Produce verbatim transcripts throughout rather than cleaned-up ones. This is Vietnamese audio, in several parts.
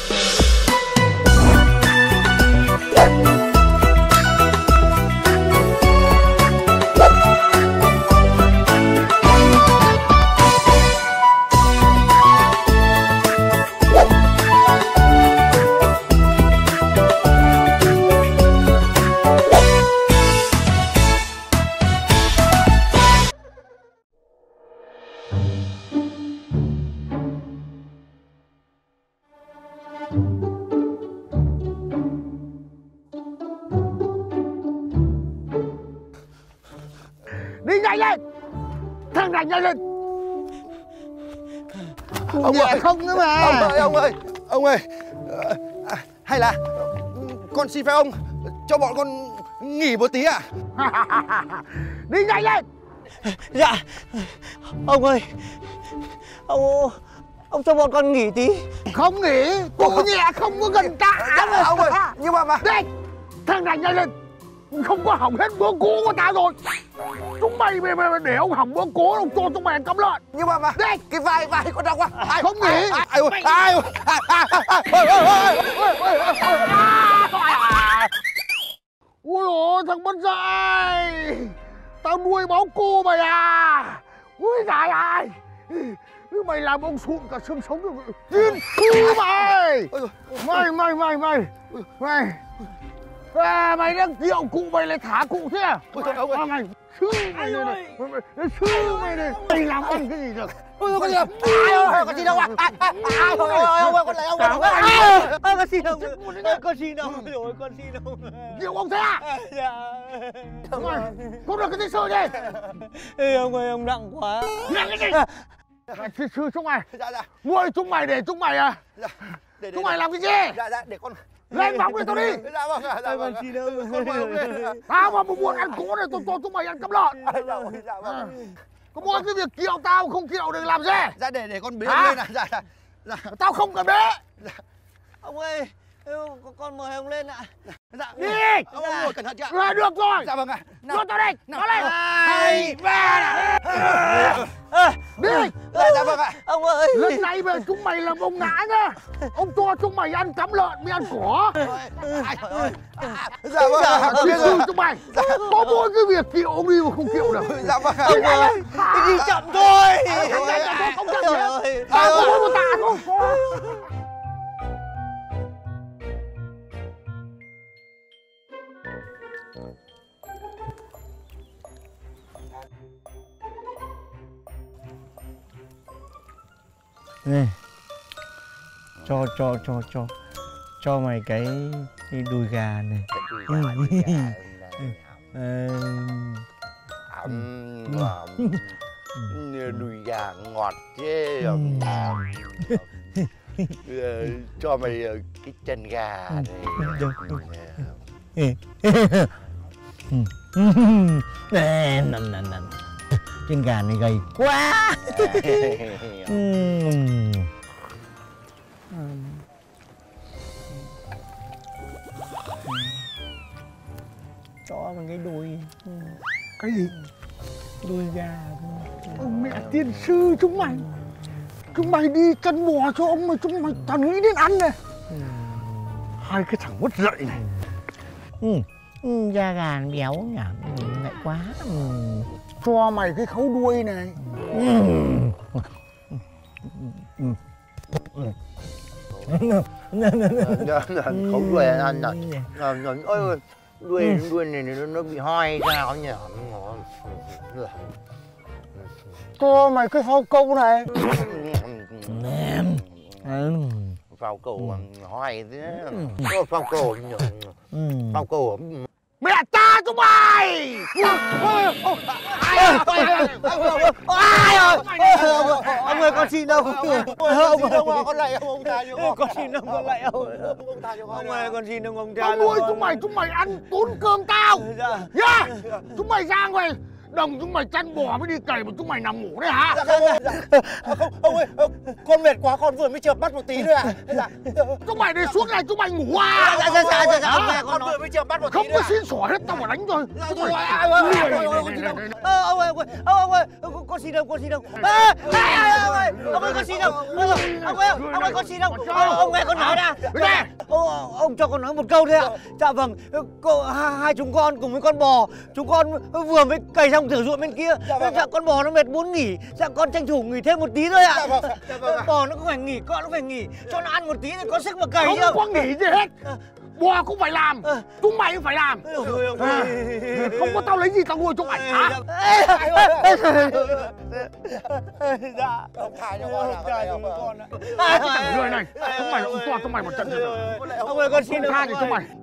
Đi nhanh lên, thằng này nhanh lên. Ông ơi, không nữa mà. Ông ơi, ông ơi, ông ơi, à, hay là con xin phép ông cho bọn con nghỉ một tí à? Đi nhanh lên. Dạ, ông ơi, ông ông cho bọn con nghỉ tí. Không nghỉ, cụ nhẹ không có gần tạ. Dạ, ông ơi, nhưng mà mà đi, thằng này nhanh lên, không có hỏng hết bữa cũ của ta rồi. Chúng mày mày, mày để ông hỏng bữa cũ, ông cho chúng mày ăn cắm lợn. Nhưng mà mà đi, cái vai vai con đau quá. Ai, không nghỉ. Ai ai ai ai ôi ôi, thằng mất dạy, tao nuôi báo cô mày à. Ui giời ơi, mày làm ông sụn cả xương sống rồi. Tiên sư mày, mày mày mày mày mày à, mày đang kiệu cụ mày lại thả cụ thế à? Ôi trời ơi, mày sư mày này này, mày sư mày này, mày làm ăn cái gì được? Ôi con gì đâu? Ai ơi, con gì đâu à? Ai ai ôi ôi ông ơi, con lại ông ơi. Ôi con xin ông, con xin ông, rồi con xin ông. Kiệu ông thế à? Dạ. Mày không được cái gì sư đi. Ê ông ơi, ông nặng quá. Nặng cái gì? Sư sư chúng mày, Dạ dạ. nuôi chúng mày để chúng mày à? Dạ. Để, chúng mày làm cái gì? Dạ dạ, để con lên bóng đi tao đi. Dạ vâng, dạ vâng. Con xin ông. Con mời ông lên. Tao mà muốn ăn cỗ này tôi cho chúng mày ăn cắm lợn. Dạ vâng, dạ vâng. Có mỗi cái việc kiệu tao không kiệu được làm gì? Dạ để để con bế ông lên à. Dạ dạ. Dạ. Tao không cần bế. Dạ. Ông ơi, con mời ông lên ạ. Dạ. Đi. Ông ngồi cẩn thận chứ ạ. Rồi được rồi. Dạ vâng ạ. Đưa tao đây. Nó lên. Hai ba. Đi. Dạ dạ vâng ạ. Ông ơi. Lần này về chúng mày làm ông ngã nhá. Ông cho chúng mày ăn cắm lợn mới ăn cỏ. Dạ vâng ạ. Sư sư chúng mày. Có mỗi cái việc kiệu ông đi mà không kiệu được. Dạ vâng ạ. Ông ơi, đi chậm thôi. Không chậm gì. Tao có mỗi một tạ thôi. Này, cho cho cho cho cho mày cái, cái đùi gà này. Đùi gà, đùi gà. Ờ, đùi gà ngọt thế. Cho mày cái chân gà này. nè nè nè nè chân gà này gầy quá. Cho mình cái đùi. Cái gì? Đùi gà. Ông mẹ tiên sư chúng mày. Chúng mày đi chăn bò cho ông mà chúng mày toàn nghĩ đến ăn này. Hai cái thằng mất dạy này. Ừ. Ừ, da gà béo nhỉ, ngậy quá. Ừ. Cho mày cái khấu đuôi này. Ừ. Khấu đuôi anh à. Ôi đuôi đuôi này nó bị hoi ra nhỉ. Cho mày cái phao câu này. Phao câu hoi thế. Phao câu nhỉ. Phao câu. Mẹ ta chúng mày! Ai ơi! Ai ơi! Ông ơi con xin ông. Ông ông con lại ông ông tha cho con. Con xin ông con lại ông. Ông tha cho con. Ông ơi con xin ông ông tha. Tao nuôi chúng mày, chúng mày ăn tốn cơm tao. Dạ. Nhá! Chúng mày ra ngoài Đồng chúng mày chăn bò mới đi cày mà chúng mày nằm ngủ đấy hả? Dạ không, dạ. À, không, ông ơi, con mệt quá, con vừa mới chợp mắt một tí thôi ạ. Dạ. Chúng mày đi xuống này chúng mày ngủ à? Dạ, dạ, dạ, dạ, dạ, không, dạ, con vừa mới chợp mắt một tí không thôi có xin xỏ hết tao mà đánh rồi. Dạ, Chúng rồi, mày- à, ơi, Lười ơi, này, ơi, này, con xin này, đâu. này, này. Ờ, ông ơi, ông ơi, ông ơi, con xin đâu, con xin đâu. À, à, ông ơi, ông ơi, con xin đâu. Ông ơi, ông ơi, ông ơi, con xin đâu. Ông, ông nghe con nói đã. Dạ. Ông, ông cho con nói một câu thôi ạ. Dạ vâng, cô, hai, hai chúng con cùng với con bò, chúng con vừa mới cày xong thửa ruộng bên kia. Dạ, vâng, dạ con bò nó mệt muốn nghỉ, dạ con tranh thủ nghỉ thêm một tí thôi ạ. Dạ vâng, dạ vâng. Bò nó cũng phải nghỉ, con nó phải nghỉ, cho nó ăn một tí thì có sức mà cày Không chứ. có nghỉ gì hết. Bò cũng phải làm, chúng mày cũng phải làm. Ôi, ông À, ơi. không có tao lấy gì tao nuôi chúng mày hả? Dạ, ông tha cho con, ông tha cho con ạ. Cái thằng lười này, chúng mày là ông toa chúng mày một trận rồi. Ông ơi, con xin Không tha gì chúng mày.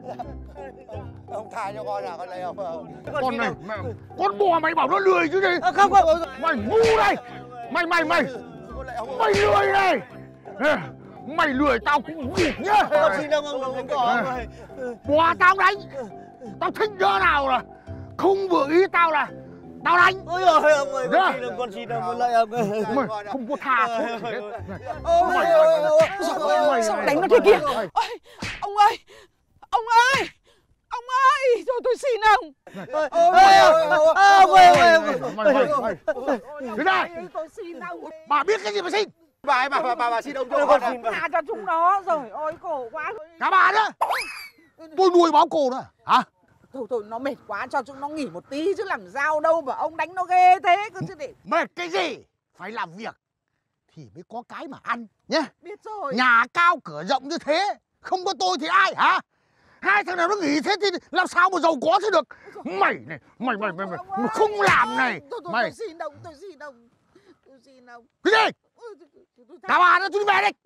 Ông tha cho con à, con này ông. Con này, mẹ, con bò mày bảo nó lười chứ gì? Không, không. Mày ngu đây. Mày mày mày. Mày lười này. Ê, mày lười tao cũng vụt nhá. Con xin ông, ông đừng đánh cỏ ông ơi. Bò tao đánh. Tao thích đứa nào là không vừa ý tao là tao đánh. Ôi giời ông ơi, con xin ông, con xin ông, con lạy ông ơi. Mày không có tha thuốc gì hết. Ôi, Mày- ôi, ôi, Mày- mày- Sao mày- đánh nó thế kia? mày- Ôi, ông ơi! Ông ơi! Ông ơi! Rồi tôi xin ông! ôi, ôi, ông ơi, ông ơi, ông ơi. Mày- mày- mày- Thế này, Tôi xin ông! bà biết cái gì mà xin? Bà ấy, bà, bà, bà, bà xin ông cho Tôi con xin ạ. tha cho chúng nó rồi. Ôi, khổ quá! Cả bà đó. Tôi nuôi báo cô nữa. Hả? Thôi thôi, nó mệt quá, cho chúng nó nghỉ một tí chứ làm sao đâu mà ông đánh nó ghê thế cơ chứ để... Mệt cái gì? Phải làm việc thì mới có cái mà ăn nhá. Biết rồi. Nhà cao cửa rộng như thế, không có tôi thì ai hả? Hai thằng nào nó nghỉ thế thì làm sao mà giàu có thế được? Mày này, mày mày mày, mày, mày không làm này. Thôi thôi, Mày tôi xin ông, tôi xin ông. Tôi xin ông. cái gì? Ôi, tôi- tôi- tôi tha- Cả bà nó chúng về đi.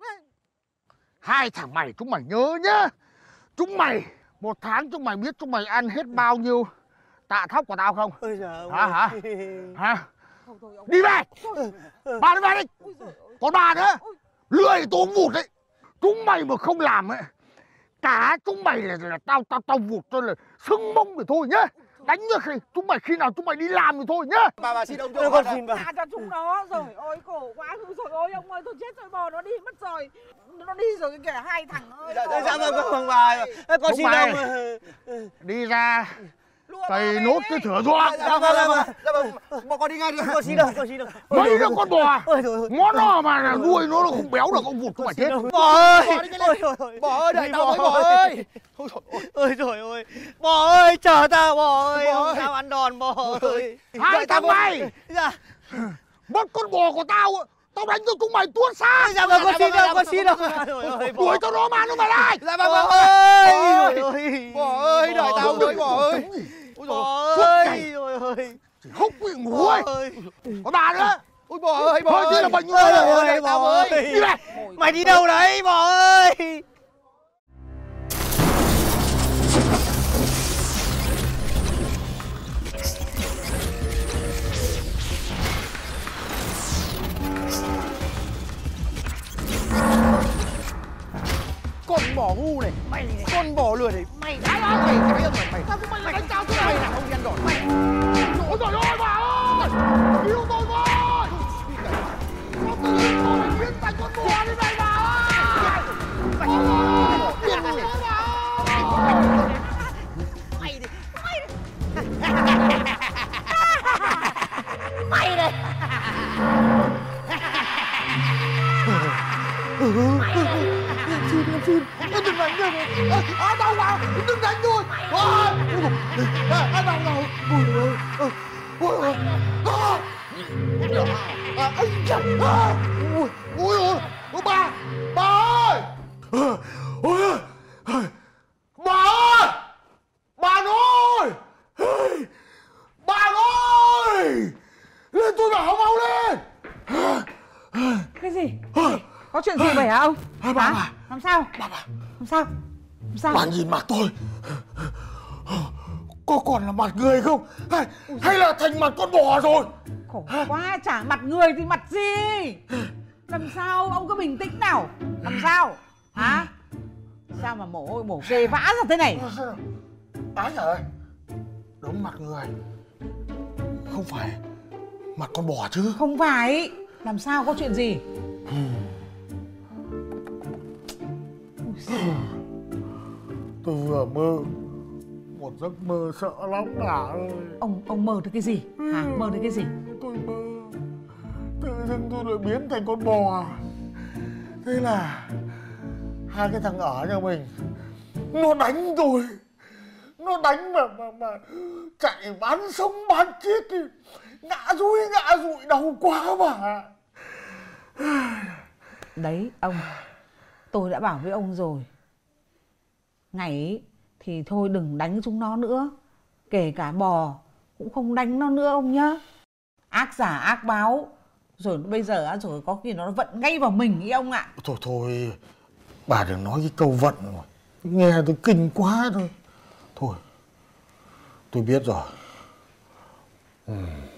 Hai thằng mày chúng mày nhớ nhá. Chúng mày một tháng chúng mày biết chúng mày ăn hết bao nhiêu tạ thóc của tao không? Ôi giời ông Hả ơi. hả? Hả? Thôi thôi, ông... Đi về. Thôi. Bà đi về đi. Ôi giời ơi. Còn bà nữa, Ôi. lười tôi cũng vụt đấy. Chúng mày mà không làm ấy, cả chúng mày là, là tao tao tao vụt cho là sưng mông thì thôi nhá. Đánh như khi chúng mày khi nào chúng mày đi làm thì thôi nhá. Bà, bà xin ông cho con xin bà. Tha cho chúng nó rồi. Ôi khổ quá rồi. Ôi ông ơi, tôi chết rồi, bò nó đi mất rồi. Nó đi rồi kìa, hai thằng ơi. Dạ, dạ, dạ, vâng, vâng, bà. Con Chúng xin mày. ông. Đi ra Lùa cày bò nốt về cái đấy. thửa ruộng. Dạ vâng, dạ vâng, dạ vâng. Bọn con đi ngay đi. Con xin đâu, con xin đâu. Mấy đứa con bò, Ôi trời ơi. ngón nó mà là nuôi nó nó không béo được, ông vụt chúng mày chết. Bò ơi. Ôi trời ơi. Bò ơi, đợi tao với bò ơi. Ôi trời ơi. Bò ơi, chờ tao bò ơi. Bò ơi. Tao ăn đòn bò ơi. Hai thằng mày Dạ. mất con bò của tao, tao đánh cho chúng mày tuốt xa. Dạ vâng, con xin đâu, con xin đâu. Đuổi cho nó mà nó mày đây. Dạ vâng, bò ơi. Bò ơi, đợi tao với bò ơi. Bò ơi. Ôi ơi. Húc bị ngủ ấy. Có bà nữa. Ôi bò ơi, bò Thôi ơi. thế là bệnh như Ôi thế trời này. ơi, bò ơi. Đi về. Mày đi đâu đấy, bò ơi. Con bò ngu này, mày này. Con bò lừa này, mày đã nói mày cái ông này, mày. Sao chúng mày lại đánh tao thế Mày này? là không đi ăn đòn, mày. Ôi trời ơi bà ơi. Cứu tôi với. Sao tự nhiên tôi lại biến thành con bò như này bà ơi. Ôi ôi ôi. Biến thành con bà ơi. Mày đi, mày đi. Mày đây. Đừng đánh tôi. À, đau vào. Đừng đánh tôi. À, à, đau đau. Ôi ôi. Ôi ôi. À. À, ấy chà. À. Ôi ôi ôi. Ôi bà. Bà ơi. Ôi ôi. Bà ơi. Bà ơi. Bà ơi. Lên tôi bảo mau lên. Cái gì? Có chuyện gì vậy hả ông? À, bà, Hả? bà. Làm sao? Bà bà. Làm sao? Làm sao? Bà nhìn mặt tôi. Có còn là mặt người không? Hay, hay là thành mặt con bò rồi? Khổ quá, chả mặt người thì mặt gì? Làm sao? Ông cứ bình tĩnh nào. Làm sao? Hả? Sao mà mồ hôi mồ kê vã ra thế này? Ái trời ơi. Đúng mặt người. Không phải mặt con bò chứ? Không phải. Làm sao, có chuyện gì? Tôi vừa mơ một giấc mơ sợ lắm bà ơi. Ông ông mơ được cái gì? Hả? Mơ được cái gì? Tôi mơ tự dưng tôi lại biến thành con bò. Thế là hai cái thằng ở nhà mình nó đánh tôi. Nó đánh mà mà mà chạy bán sống bán chết đi. Ngã rúi ngã rụi đau quá mà. Đấy ông, tôi đã bảo với ông rồi. Ngày ấy thì thôi đừng đánh chúng nó nữa. Kể cả bò cũng không đánh nó nữa ông nhá. Ác giả ác báo. Rồi bây giờ rồi có khi nó vận ngay vào mình ý ông ạ. Thôi thôi, bà đừng nói cái câu vận rồi. Nghe tôi kinh quá thôi. Thôi, tôi biết rồi. Ừ.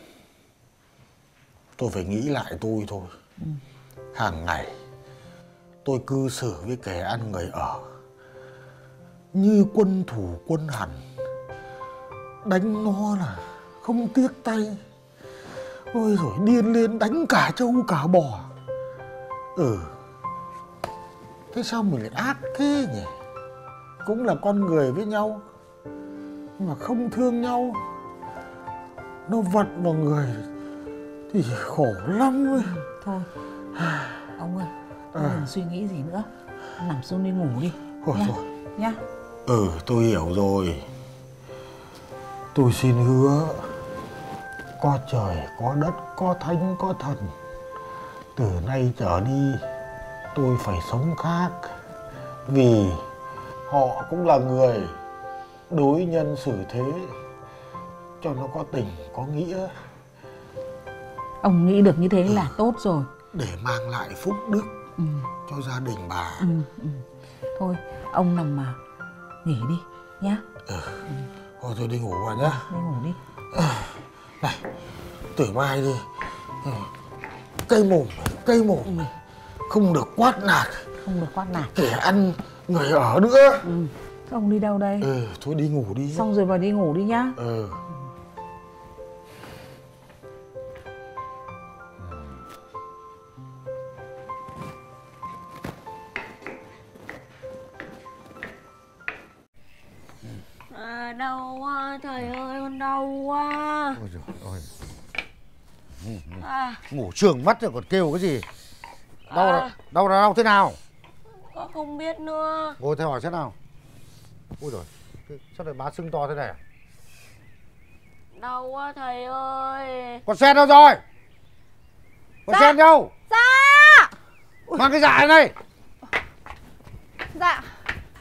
Tôi phải nghĩ lại tôi thôi. Ừ. Hàng ngày tôi cư xử với kẻ ăn người ở như quân thủ quân hẳn. Đánh nó là không tiếc tay. Ôi rồi điên lên đánh cả trâu cả bò. Ừ, thế sao mình lại ác thế nhỉ? Cũng là con người với nhau mà không thương nhau. Nó vận vào người thì khổ lắm ấy. Thôi ông ơi, ông à. đừng suy nghĩ gì nữa. Nằm xuống đi ngủ đi. Thôi nha. rồi Nhá. Ừ, tôi hiểu rồi. Tôi xin hứa, có trời, có đất, có thánh, có thần. Từ nay trở đi, tôi phải sống khác. Vì họ cũng là người, đối nhân xử thế cho nó có tình, có nghĩa. Ông nghĩ được như thế là ừ. tốt rồi. Để mang lại phúc đức ừ. cho gia đình bà. Ừ, ừ. Thôi, ông nằm mà nghỉ đi nhá. Ừ. Ừ. Thôi tôi đi ngủ vào nhá. Đi ngủ đi. À, này, từ mai đi. Cây mồm, cây mồm ừ. không được quát nạt. Không được quát nạt. Kẻ ăn người ở nữa. Ừ. Thế ông đi đâu đây? Ừ, thôi đi ngủ đi. Xong rồi vào đi ngủ đi nhá. Ừ. À, đau quá, thầy ơi, con đau quá. Ôi giời ơi. Ngủ, ngủ. À. Ngủ trương mắt rồi còn kêu cái gì? Đau à. là, đau là đau thế nào? Con không biết nữa. Ngồi theo hỏi xem nào. Ôi giời, sao lại má sưng to thế này? Đau quá thầy ơi. Con sen đâu rồi? Con dạ. sen đâu? Dạ. Mang cái dạ này. Dạ.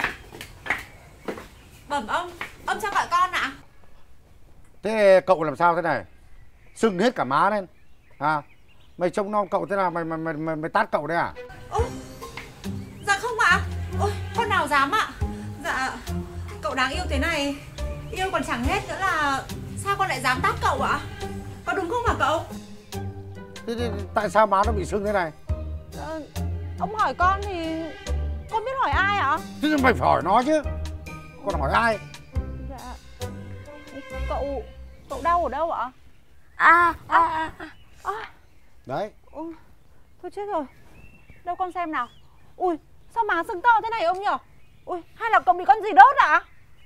Bẩm ông, ông sao gọi con ạ? Thế cậu làm sao thế này? Sưng hết cả má lên. À, mày trông nom cậu thế nào mày mày mày mày, mày tát cậu đấy à? Ôi, dạ không ạ. Ôi, con nào dám ạ? Dạ, cậu đáng yêu thế này, yêu còn chẳng hết nữa là sao con lại dám tát cậu ạ? Có đúng không hả cậu? Thế, thế, tại sao má nó bị sưng thế này? Ờ, ông hỏi con thì con biết hỏi ai ạ? Thế mày phải hỏi nó chứ. Con hỏi ai? Dạ. Cậu cậu đau ở đâu ạ? À à à, à. à. Đấy. Ừ. Thôi chết rồi. Đâu con xem nào. Ui, sao má sưng to thế này ông nhỉ? Ui, hay là cậu bị con gì đốt ạ?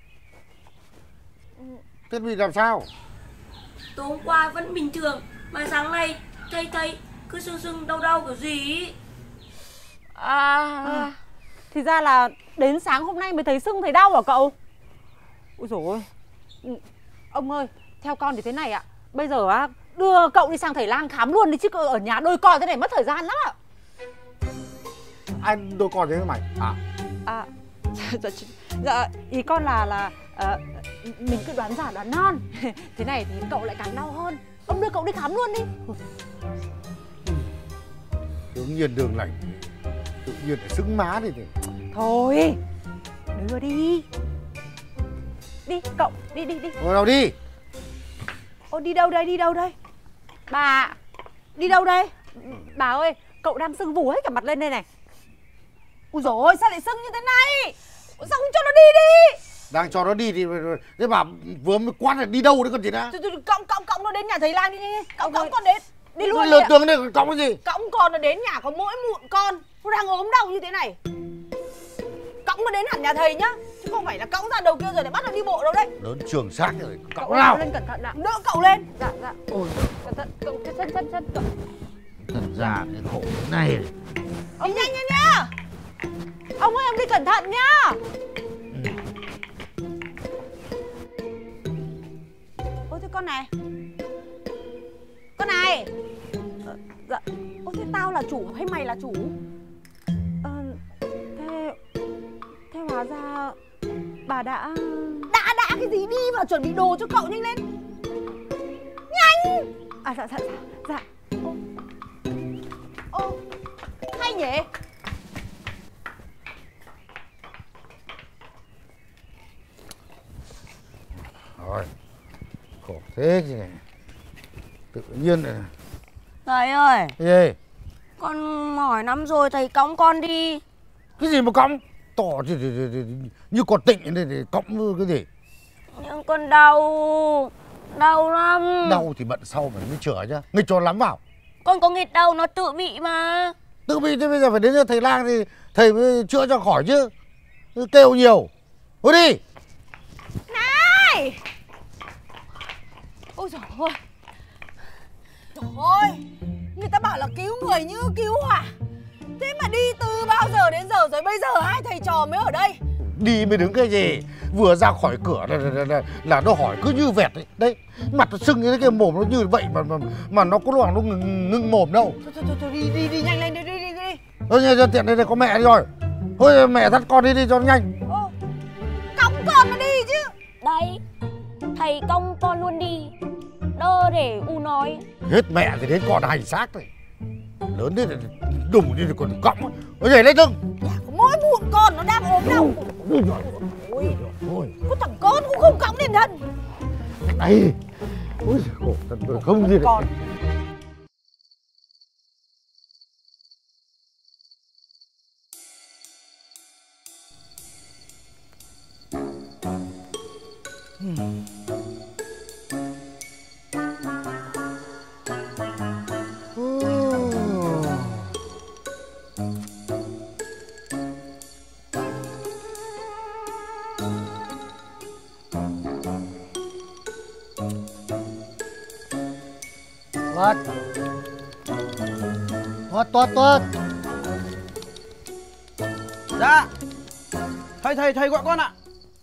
Thế bị làm sao? Tối hôm qua vẫn bình thường, mà sáng nay thầy thầy cứ sưng sưng đau đau kiểu gì ý. À, à, thì ra là đến sáng hôm nay mới thấy sưng thấy đau hả cậu? Ôi dồi ôi. Ông ơi, theo con thì thế này ạ. Bây giờ á, đưa cậu đi sang thầy lang khám luôn đi chứ ở nhà đôi co thế này mất thời gian lắm ạ. Ai đôi co thế mày? À, à dạ, dạ, ý con là là uh, mình cứ đoán giả đoán non. Thế này thì cậu lại càng đau hơn. Ông đưa cậu đi khám luôn đi. tự nhiên đường lành, tự nhiên lại sưng má đi thì. Thôi, đưa đi. Đi, cậu, đi, đi, đi. Ngồi đâu đi. Ô, đi đâu đây, đi đâu đây? Bà, đi đâu đây? Bà ơi, cậu đang sưng vù hết cả mặt lên đây này. Ui dồi ôi, sao lại sưng như thế này? Sao không cho nó đi đi? Đang cho nó đi thì thế bảo vừa mới quát là đi đâu đấy còn gì nữa. Cõng cõng cõng nó đến nhà thầy Lang đi nhanh. Cõng cõng con đến. Đi luôn. Lượt tường đây cõng cái gì? Cõng con nó đến nhà có mỗi mụn con. Nó đang ốm đau như thế này. Cõng nó đến hẳn nhà thầy nhá. Chứ không phải là cõng ra đầu kia rồi để bắt nó đi bộ đâu đấy. Lớn trường xác rồi. Cõng Cậu nào? lên cẩn thận ạ. Đỡ cậu lên. Dạ dạ. Ôi cẩn thận, cậu chân chân chân cậu. Thật ra cái khổ này. Ông nhanh nhanh nhá. Ông ơi, ông đi cẩn thận nhá. Ôi thế con này. Con này. Ờ, dạ. Ôi thế tao là chủ hay mày là chủ? Ờ, thế... Thế hóa ra... Bà đã... Đã đã cái gì, đi vào chuẩn bị đồ cho cậu nhanh lên. Nhanh. À dạ dạ dạ. Dạ. Ô, ô hay nhỉ. Rồi. Khổ thế chứ này. Tự nhiên này. Thầy ơi, Cái gì? con mỏi lắm rồi, thầy cõng con đi. Cái gì mà cõng? Tỏ thì, thì, thì, thì, như con Tịnh này thì cõng cái gì? Nhưng con đau, đau lắm. Đau thì bận sau mà mới chữa chứ. Nghịch cho lắm vào. Con có nghịch đâu, nó tự bị mà. Tự bị thế bây giờ phải đến cho thầy Lang thì thầy mới chữa cho khỏi chứ. Cứ kêu nhiều. Thôi đi. Này. Ôi giời ơi. Trời ơi. Người ta bảo là cứu người như cứu hỏa. Thế mà đi từ bao giờ đến giờ rồi, bây giờ hai thầy trò mới ở đây. Đi mới đứng cái gì? Vừa ra khỏi cửa là, là, là, là nó hỏi cứ như vẹt đấy. Đấy, mặt nó sưng như cái mồm nó như vậy mà mà, mà nó có loảng nó ngừng, ngừng mồm đâu. Thôi, thôi, thôi, thôi đi, đi, đi nhanh lên, đi, đi, đi, đi. Thôi nha, tiện đây, đây có mẹ đi rồi. Thôi mẹ dắt con đi đi cho nó nhanh. Ô, cõng con nó đi chứ. Đấy, thầy cõng con luôn đi. Đơ để u nói. Hết mẹ thì đến con hành xác này. Lớn thế thì đùng đi thì còn cõng. Ôi nhảy lên lưng. Nhà có mỗi mụn con nó đang ốm đau. Ôi, Ôi, có thằng con cũng không cõng lên thân. này. Ôi khổ thật rồi, không gì Con. Tuất. Tuất, Tuất, Tuất. Dạ. Thầy, thầy, thầy gọi con ạ.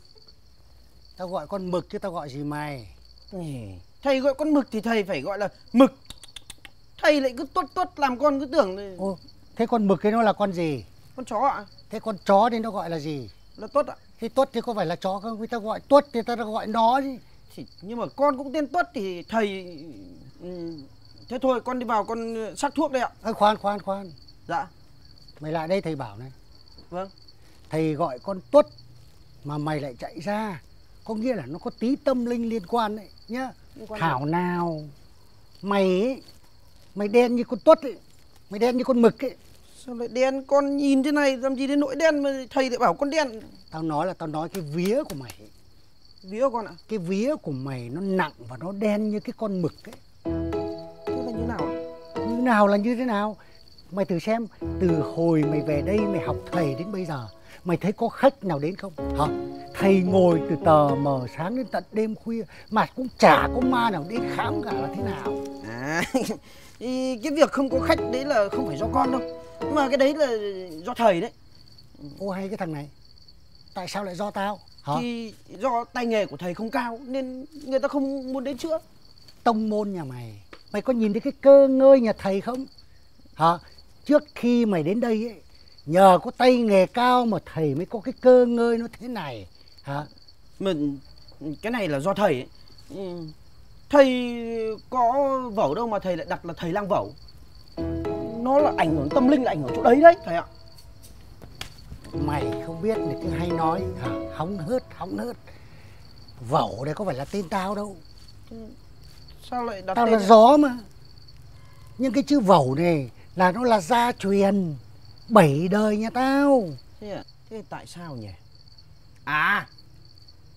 Tao gọi con Mực chứ tao gọi gì mày. Thầy gọi con Mực thì thầy phải gọi là Mực. Thầy lại cứ tuất tuất làm con cứ tưởng... Ô, thế con Mực ấy nó là con gì? Con chó ạ. Thế con chó thì nó gọi là gì? Là Tuất ạ. Thế Tuất thì có phải là chó không? Vì tao gọi Tuất thì tao gọi nó chứ. Thì, nhưng mà con cũng tên Tuất thì thầy... Ừ, thế thôi con đi vào con sắc thuốc đây ạ. Ơ khoan khoan khoan. Dạ. Mày lại đây thầy bảo này. Vâng. Thầy gọi con Tuất mà mày lại chạy ra, có nghĩa là nó có tí tâm linh liên quan đấy nhá. Thảo gì? Nào mày ấy, mày đen như con Tuất ấy, mày đen như con Mực ấy. Sao lại đen? Con nhìn thế này làm gì đến nỗi đen mà thầy lại bảo con đen? Tao nói là tao nói cái vía của mày ấy. Vía của con ạ? Cái vía của mày nó nặng và nó đen như cái con Mực ấy. Thế là như nào? Như nào là như thế nào? Mày thử xem, từ hồi mày về đây mày học thầy đến bây giờ, mày thấy có khách nào đến không? Hả? Thầy ngồi từ tờ mờ sáng đến tận đêm khuya mà cũng chả có ma nào đến khám cả là thế nào. À, cái việc không có khách đấy là không phải do con đâu, mà cái đấy là do thầy đấy. Ô hay cái thằng này, tại sao lại do tao? Hả? Thì do tay nghề của thầy không cao nên người ta không muốn đến chữa. Tông môn nhà mày, mày có nhìn thấy cái cơ ngơi nhà thầy không? Hả? Trước khi mày đến đây ấy, nhờ có tay nghề cao mà thầy mới có cái cơ ngơi nó thế này. Hả? Mà cái này là do thầy ấy. Thầy có vẩu đâu mà thầy lại đặt là thầy lang vẩu. Nó là ảnh hưởng tâm linh, là ảnh hưởng chỗ đấy đấy thầy ạ. Mày không biết thì cứ hay nói hả? Hóng hớt, hóng hớt. Vẩu đây có phải là tên tao đâu. Sao lại đặt tao tên là gió mà. Nhưng cái chữ vẩu này là nó là gia truyền bảy đời nhà tao. Thế à? Thế tại sao nhỉ? À,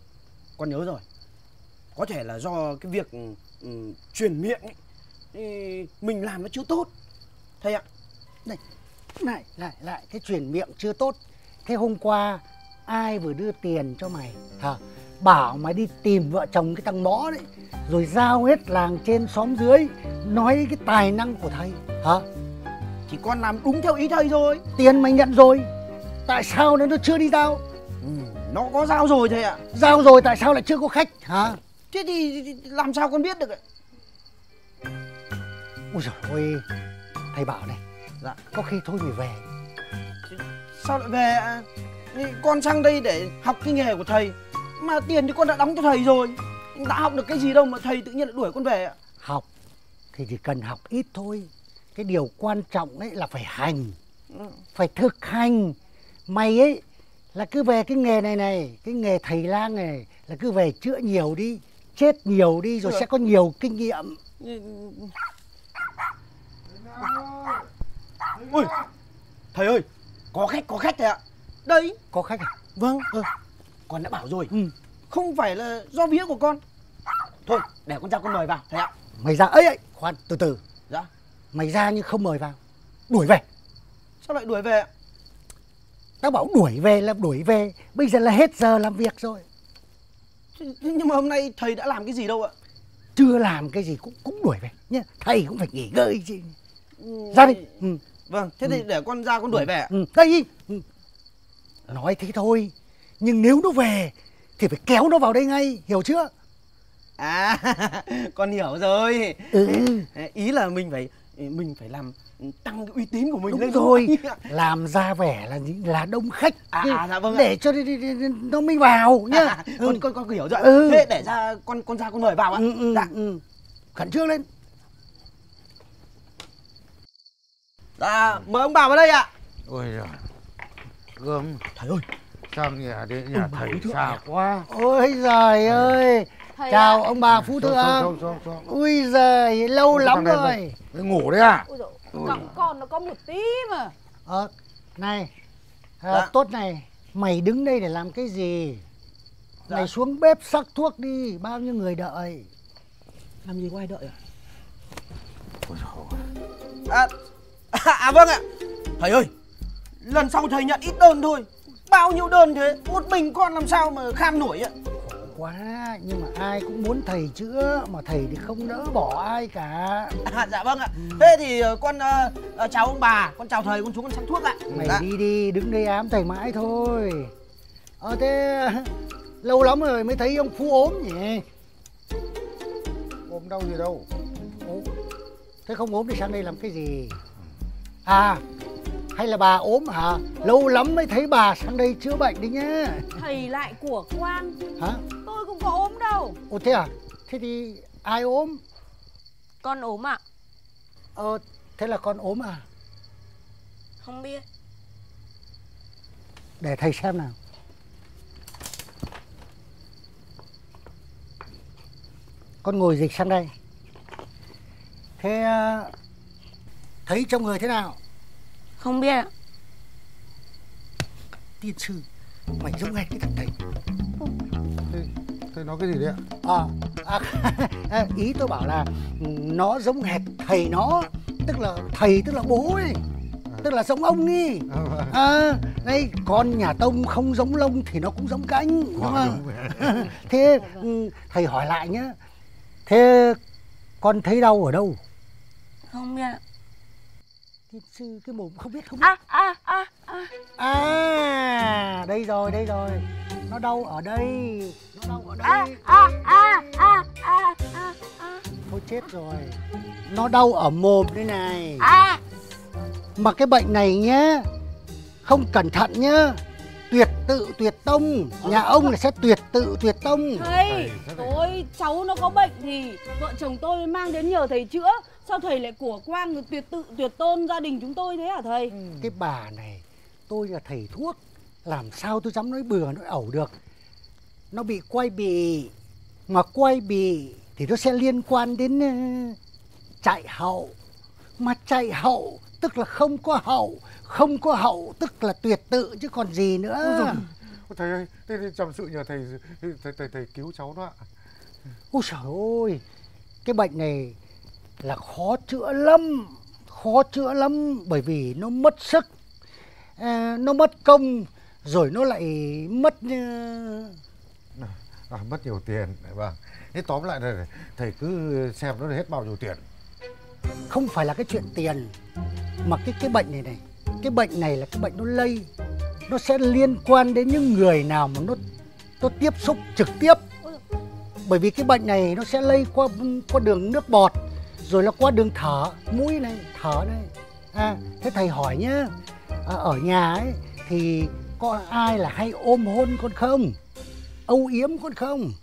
con nhớ rồi. Có thể là do cái việc um, truyền miệng ấy, thì mình làm nó chưa tốt. Thầy ạ. Này, lại, lại, lại, cái truyền miệng chưa tốt. Thế hôm qua ai vừa đưa tiền cho mày hả? Bảo mày đi tìm vợ chồng cái thằng Mõ đấy, rồi giao hết làng trên xóm dưới nói cái tài năng của thầy hả? Thì con làm đúng theo ý thầy rồi. Tiền mày nhận rồi, tại sao nó chưa đi giao? Ừ, nó có giao rồi thầy ạ. Giao rồi tại sao lại chưa có khách hả? Thế thì làm sao con biết được ạ? Ôi giời ơi, thầy bảo này, dạ, có khi thôi mày về. Sao lại về ạ? Con sang đây để học cái nghề của thầy, mà tiền thì con đã đóng cho thầy rồi. Đã học được cái gì đâu mà thầy tự nhiên lại đuổi con về ạ? Học thì chỉ cần học ít thôi. Cái điều quan trọng ấy là phải hành, ừ. phải thực hành. Mày ấy là cứ về cái nghề này này, cái nghề thầy lang này là cứ về chữa nhiều đi, chết nhiều đi rồi ừ. sẽ có nhiều kinh nghiệm. Ui, thầy ơi, có khách, có khách thầy ạ. Đây. Có khách à? Vâng, ừ. Con đã bảo rồi, ừ. không phải là do vía của con. Thôi, để con ra con mời vào thầy ạ. Mày ra ấy ấy, khoan, từ từ. Dạ. Mày ra nhưng không mời vào, đuổi về. Sao lại đuổi về ạ? Tao bảo đuổi về là đuổi về, bây giờ là hết giờ làm việc rồi. Nhưng mà hôm nay thầy đã làm cái gì đâu ạ? Chưa làm cái gì cũng cũng đuổi về nhá. Thầy cũng phải nghỉ ngơi chứ. Ừ. Ra đi. Ừ. Vâng, thế thì ừ. để con ra con đuổi về ạ. Ừ. Đây. Ừ. Nói thế thôi, nhưng nếu nó về thì phải kéo nó vào đây ngay, hiểu chưa? À, con hiểu rồi. Ừ. Ý là mình phải mình phải làm tăng cái uy tín của mình. Đúng lên rồi. Làm ra vẻ là là đông khách. À, à dạ vâng. Để cho nó mới vào nhá. À, ừ. con con con hiểu rồi. Ừ. Thế để ra con con ra con mời vào ạ. Ừ, ừ, dạ. Ừ. Khẩn trương lên. Dạ, mời ông bà vào đây ạ. Ôi giời, gớm. Thầy ơi, sao nhà đến nhà thầy xa quá. Ôi giời ơi. Thầy chào à. Ông bà Phú Thượng. Ui giời, lâu lắm rồi. Mới ngủ đấy à? Ôi dồi, cẳng con nó có một tí mà. Ờ, này, à, dạ. Tốt này, mày đứng đây để làm cái gì? Dạ. Mày xuống bếp sắc thuốc đi, bao nhiêu người đợi. Làm gì có ai đợi à? Ôi dồi. À, à, à vâng ạ. Thầy ơi, lần sau thầy nhận ít đơn thôi. Bao nhiêu đơn thế, một mình con làm sao mà kham nổi ạ? Khổ quá, nhưng mà ai cũng muốn thầy chữa, mà thầy thì không nỡ bỏ ai cả. À, dạ vâng ạ. Ừ. Thế thì con uh, uh, chào ông bà, con chào thầy, con xuống con sắm thuốc ạ. Mày dạ. đi đi, đứng đây ám thầy mãi thôi. Ờ thế lâu lắm rồi mới thấy ông Phú ốm nhỉ? Ốm đâu gì đâu. Ồ, thế không ốm thì sang đây làm cái gì? À, hay là bà ốm hả? Lâu lắm mới thấy bà sang đây chữa bệnh đi nhá. Thầy lại của Quang. Hả? Tôi cũng có ốm đâu. Ồ thế à? Thế thì ai ốm? Con ốm ạ. Ờ, thế là con ốm à? Không biết. Để thầy xem nào. Con ngồi dịch sang đây. Thế thấy trong người thế nào? Không biết ạ. Tiên sư, mày giống hệt cái thằng thầy. Thế, thế nói cái gì đấy ạ? À, à, ý tôi bảo là nó giống hệt thầy nó. Tức là thầy tức là bố ấy. Tức là giống ông ấy. À, đây, con nhà Tông không giống lông thì nó cũng giống cánh, đúng không? Thế thầy hỏi lại nhá. Thế con thấy đau ở đâu? Không biết ạ. Tiên sư cái mồm không biết không biết. À, à, à, à. À, đây rồi, đây rồi. Nó đau ở đây. Nó đau ở đây. À, à, à, à, à, à, à. Thôi chết rồi. Nó đau ở mồm đây này. À. Mà cái bệnh này nhá, không cẩn thận nhá, tuyệt tự tuyệt tông. Nhà ông là sẽ tuyệt tự tuyệt tông. Thầy, tôi cháu nó có bệnh thì vợ chồng tôi mang đến nhờ thầy chữa. Sao thầy lại của Quang rồi tuyệt tự tuyệt tôn gia đình chúng tôi thế hả thầy? Ừ. Cái bà này, tôi là thầy thuốc, làm sao tôi dám nói bừa nói ẩu được. Nó bị quai bị, mà quai bị thì nó sẽ liên quan đến uh, chạy hậu. Mà chạy hậu tức là không có hậu, không có hậu tức là tuyệt tự chứ còn gì nữa. Ôi dồi, Thầy ơi, thế thì chăm sự nhờ thầy, thầy thầy thầy cứu cháu đó ạ. Ôi trời ơi, cái bệnh này là khó chữa lắm, khó chữa lắm bởi vì nó mất sức, à, nó mất công, rồi nó lại mất à, à, mất nhiều tiền. Vâng. Thế tóm lại là thầy cứ xem nó hết bao nhiêu tiền. Không phải là cái chuyện tiền, mà cái cái bệnh này này, cái bệnh này là cái bệnh nó lây, nó sẽ liên quan đến những người nào mà nó nó tiếp xúc trực tiếp. Bởi vì cái bệnh này nó sẽ lây qua qua đường nước bọt, rồi là qua đường thở, mũi này, thở này. À, thế thầy hỏi nhá, à, ở nhà ấy thì có ai là hay ôm hôn con không? Âu yếm con không?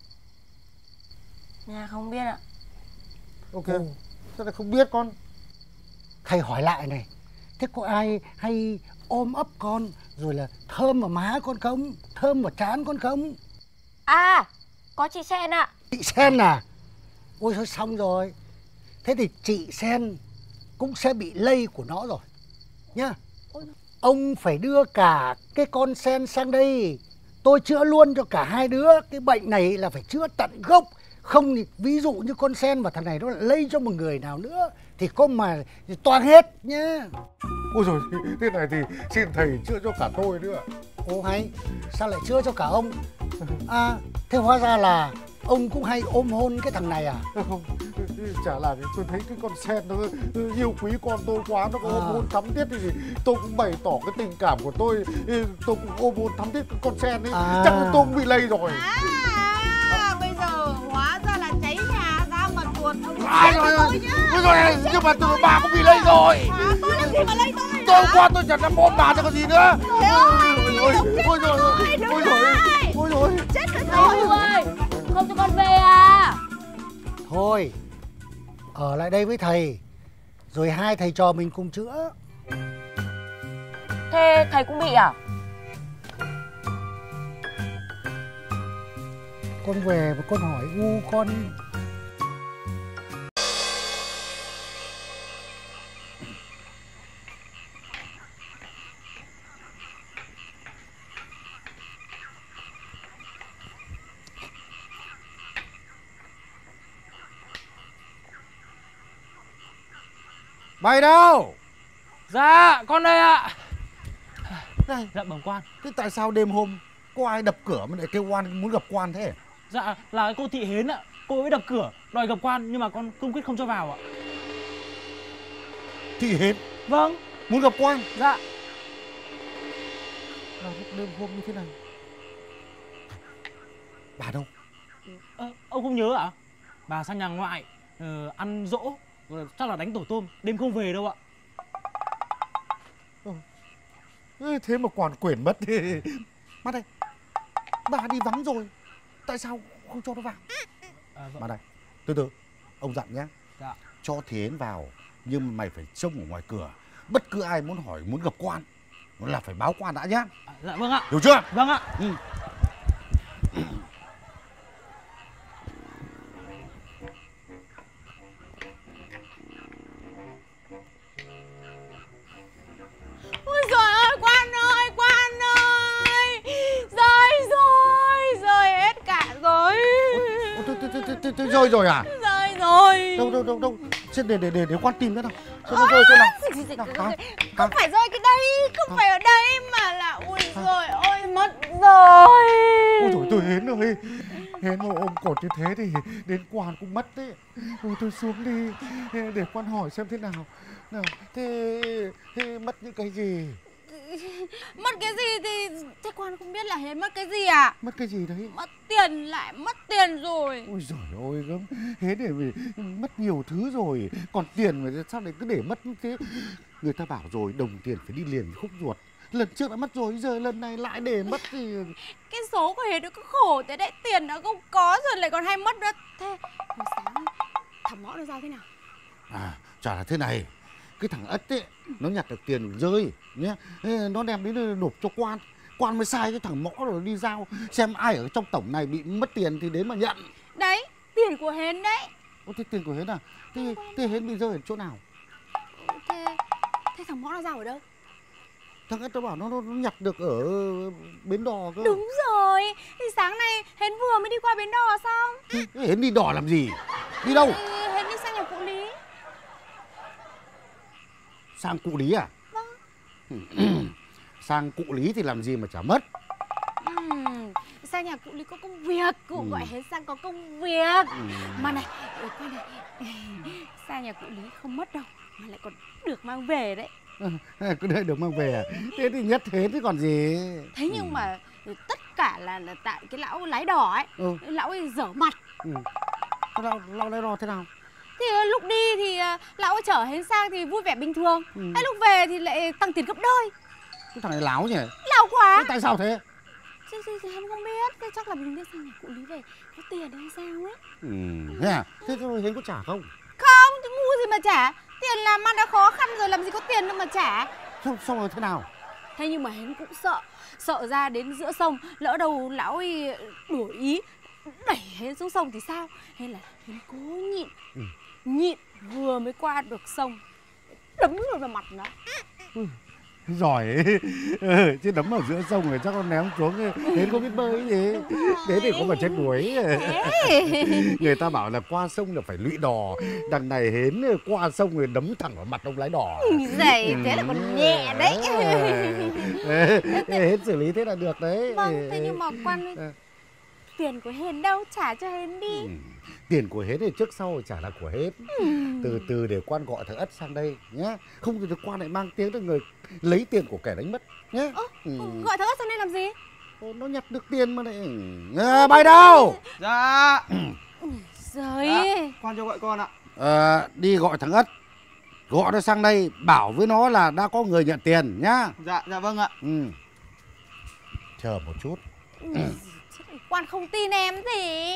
Nhà không biết ạ. Ok, sao lại không biết con? Thầy hỏi lại này, thế có ai hay ôm ấp con, rồi là thơm vào má con không? Thơm vào trán con không? À, có chị Sen ạ. Chị Sen à? Ôi thôi xong rồi. Thế thì chị Sen cũng sẽ bị lây của nó rồi nhá. Ông phải đưa cả cái con Sen sang đây, tôi chữa luôn cho cả hai đứa. Cái bệnh này là phải chữa tận gốc. Không thì ví dụ như con Sen và thằng này nó lại lây cho một người nào nữa thì có mà toang hết nhá. Ôi rồi thế này thì xin thầy chữa cho cả tôi nữa. Ô hay, sao lại chữa cho cả ông? À, thế hóa ra là ông cũng hay ôm hôn cái thằng này à? Không, chả là tôi thấy cái con Sen nó yêu quý con tôi quá, nó có ôm hôn thắm thiết thì tôi cũng bày tỏ cái tình cảm của tôi, tôi cũng ôm hôn thắm thiết con Sen ấy, à. Chắc là tôi cũng bị lây rồi. À, bây giờ hóa ra là cháy nhà ra mà chuột. Ai rồi rồi, rồi nhưng mà từ bà cũng bị lây rồi. À, tôi làm gì mà lây tôi? Tôi qua tôi chẳng làm ôm bà chứ có gì nữa. Ôi rồi, ôi rồi, ôi rồi, ôi rồi. Chết rồi. Ôi, không cho con về à? Thôi, ở lại đây với thầy, rồi hai thầy trò mình cùng chữa. Thế thầy cũng bị à? Con về và con hỏi u con. Mày đâu? Dạ, con đây ạ. Này, dạ bẩm quan. Thế tại sao đêm hôm có ai đập cửa mà lại kêu quan muốn gặp quan thế? Dạ, là cô Thị Hến ạ. Cô ấy đập cửa, đòi gặp quan nhưng mà con cương quyết không cho vào ạ. Thị Hến? Vâng. Muốn gặp quan? Dạ. Là lúc đêm hôm như thế này. Bà đâu? À, ông không nhớ ạ? Bà sang nhà ngoại uh, ăn dỗ, chắc là đánh tổ tôm, đêm không về đâu ạ. Ừ. Thế mà quản quyển mất thì... Mà đây, bà đi vắng rồi, tại sao không cho nó vào? À, vâng. Mà đây, từ từ, ông dặn nhé. Dạ. Cho Thiến vào, nhưng mà mày phải trông ở ngoài cửa. Bất cứ ai muốn hỏi, muốn gặp quan là phải báo quan đã nhé. À, dạ vâng ạ. Hiểu chưa? Vâng ạ. Ừ. Ôi giời ơi, quan ơi, quan ơi, rơi rồi, rơi hết cả rồi. Rơi rồi à? Rơi rồi. Đâu đâu đâu đâu, xin để để để để quan tìm cái nào. Sao nó rơi chỗ nào? Không không phải rơi cái đây, không phải ở đây mà là ui giời ơi mất rồi. Ôi trời, tôi Hến ơi, Hến mà ôm cột như thế thì đến quan cũng mất đấy. Ôi tôi xuống đi để quan hỏi xem thế nào. Nào, thế, thế mất những cái gì? Mất cái gì thì thế quan không biết là Hến mất cái gì à? Mất cái gì đấy? Mất tiền, lại mất tiền rồi. Ôi giời ơi gớm, Hến để vì mất nhiều thứ rồi, còn tiền mà sao lại cứ để mất như thế? Người ta bảo rồi, đồng tiền phải đi liền khúc ruột. Lần trước đã mất rồi, giờ lần này lại để mất thì... Cái số của Hến nó cứ khổ thế đấy, tiền nó không có rồi lại còn hay mất nữa. Thế hồi sáng thằng Mõ nó giao thế nào? À, chả là thế này. Cái thằng Ất ấy, nó nhặt được tiền rơi nhé, nó đem đến nộp cho quan, quan mới sai cái thằng Mõ rồi đi giao, xem ai ở trong tổng này bị mất tiền thì đến mà nhận. Đấy, tiền của Hến đấy. Ô, thế tiền của Hến à? Thế, thế Hến bị rơi ở chỗ nào? Thế, thế thằng Mõ nó giao ở đâu? thằng Ất nó bảo nó, nó nó nhặt được ở bến đò cơ. Đúng rồi, thì sáng nay Hến vừa mới đi qua bến đò xong. Thế Hến đi đò làm gì? Đi đâu? Thì Hến đi sang nhà cụ Lý. Sang cụ Lý à? Vâng. Sang cụ Lý thì làm gì mà chả mất. Uhm, sang nhà cụ Lý có công việc, cụ ừ. gọi Hến sang có công việc. Ừ. Mà này, coi này, sang nhà cụ Lý không mất đâu, mà lại còn được mang về đấy. À, cứ đây được mang về à? Thế thì nhất thế chứ còn gì. Thế nhưng ừ. mà tất cả là, là tại cái lão lái đò ấy, ừ. lão ấy dở mặt. Ừ. Lão, lão lái đò thế nào? Thì lúc đi thì lão ấy chở Hến sang thì vui vẻ bình thường, ừ. Hay lúc về thì lại tăng tiền gấp đôi. Cái thằng này láo nhỉ? Láo quá. Thế tại sao thế? Chứ, chứ, chứ em không biết, thế chắc là mình đi sang nhà cụ Lý về có tiền hay sao ấy. Ừ, thế à? Thế thôi Hến có trả không? Không, thì ngu gì mà trả. Tiền làm ăn đã khó khăn rồi, làm gì có tiền đâu mà trả. Xong, xong rồi thế nào? Thế nhưng mà Hến cũng sợ. Sợ ra đến giữa sông, lỡ đâu lão ấy đổi ý đẩy Hến xuống sông thì sao. Hay là Hến cố nhịn, ừ. Nhịn vừa mới qua được sông, đấm luôn vào mặt nó. Ừ. Giỏi ấy. Ừ, chứ đấm ở giữa sông rồi chắc con ném xuống Hến có biết bơi gì. Thế thì có mà chết đuối. Người ta bảo là qua sông là phải lụy đò, đằng này Hến qua sông rồi đấm thẳng vào mặt ông lái đò. Dày thế là còn nhẹ đấy. Hến xử lý thế là được đấy. Vâng, thế nhưng mà quan ơi, tiền của Hến đâu, trả cho Hến đi. Ừ. Tiền của Hến thì trước sau trả là của Hến. Ừ. Từ từ để quan gọi thằng Ất sang đây nhé. Không thì quan lại mang tiếng được người lấy tiền của kẻ đánh mất nhé. Ơ, ừ. Gọi thằng Ất sang đây làm gì? Nó nhặt được tiền mà lại. À, bay đâu? Dạ. Rồi. Dạ, quan cho gọi con ạ. À, đi gọi thằng Ất. Gọi nó sang đây, bảo với nó là đã có người nhận tiền nhá. Dạ, dạ vâng ạ. Ừ. Chờ một chút. Ừ. Quan không tin em gì.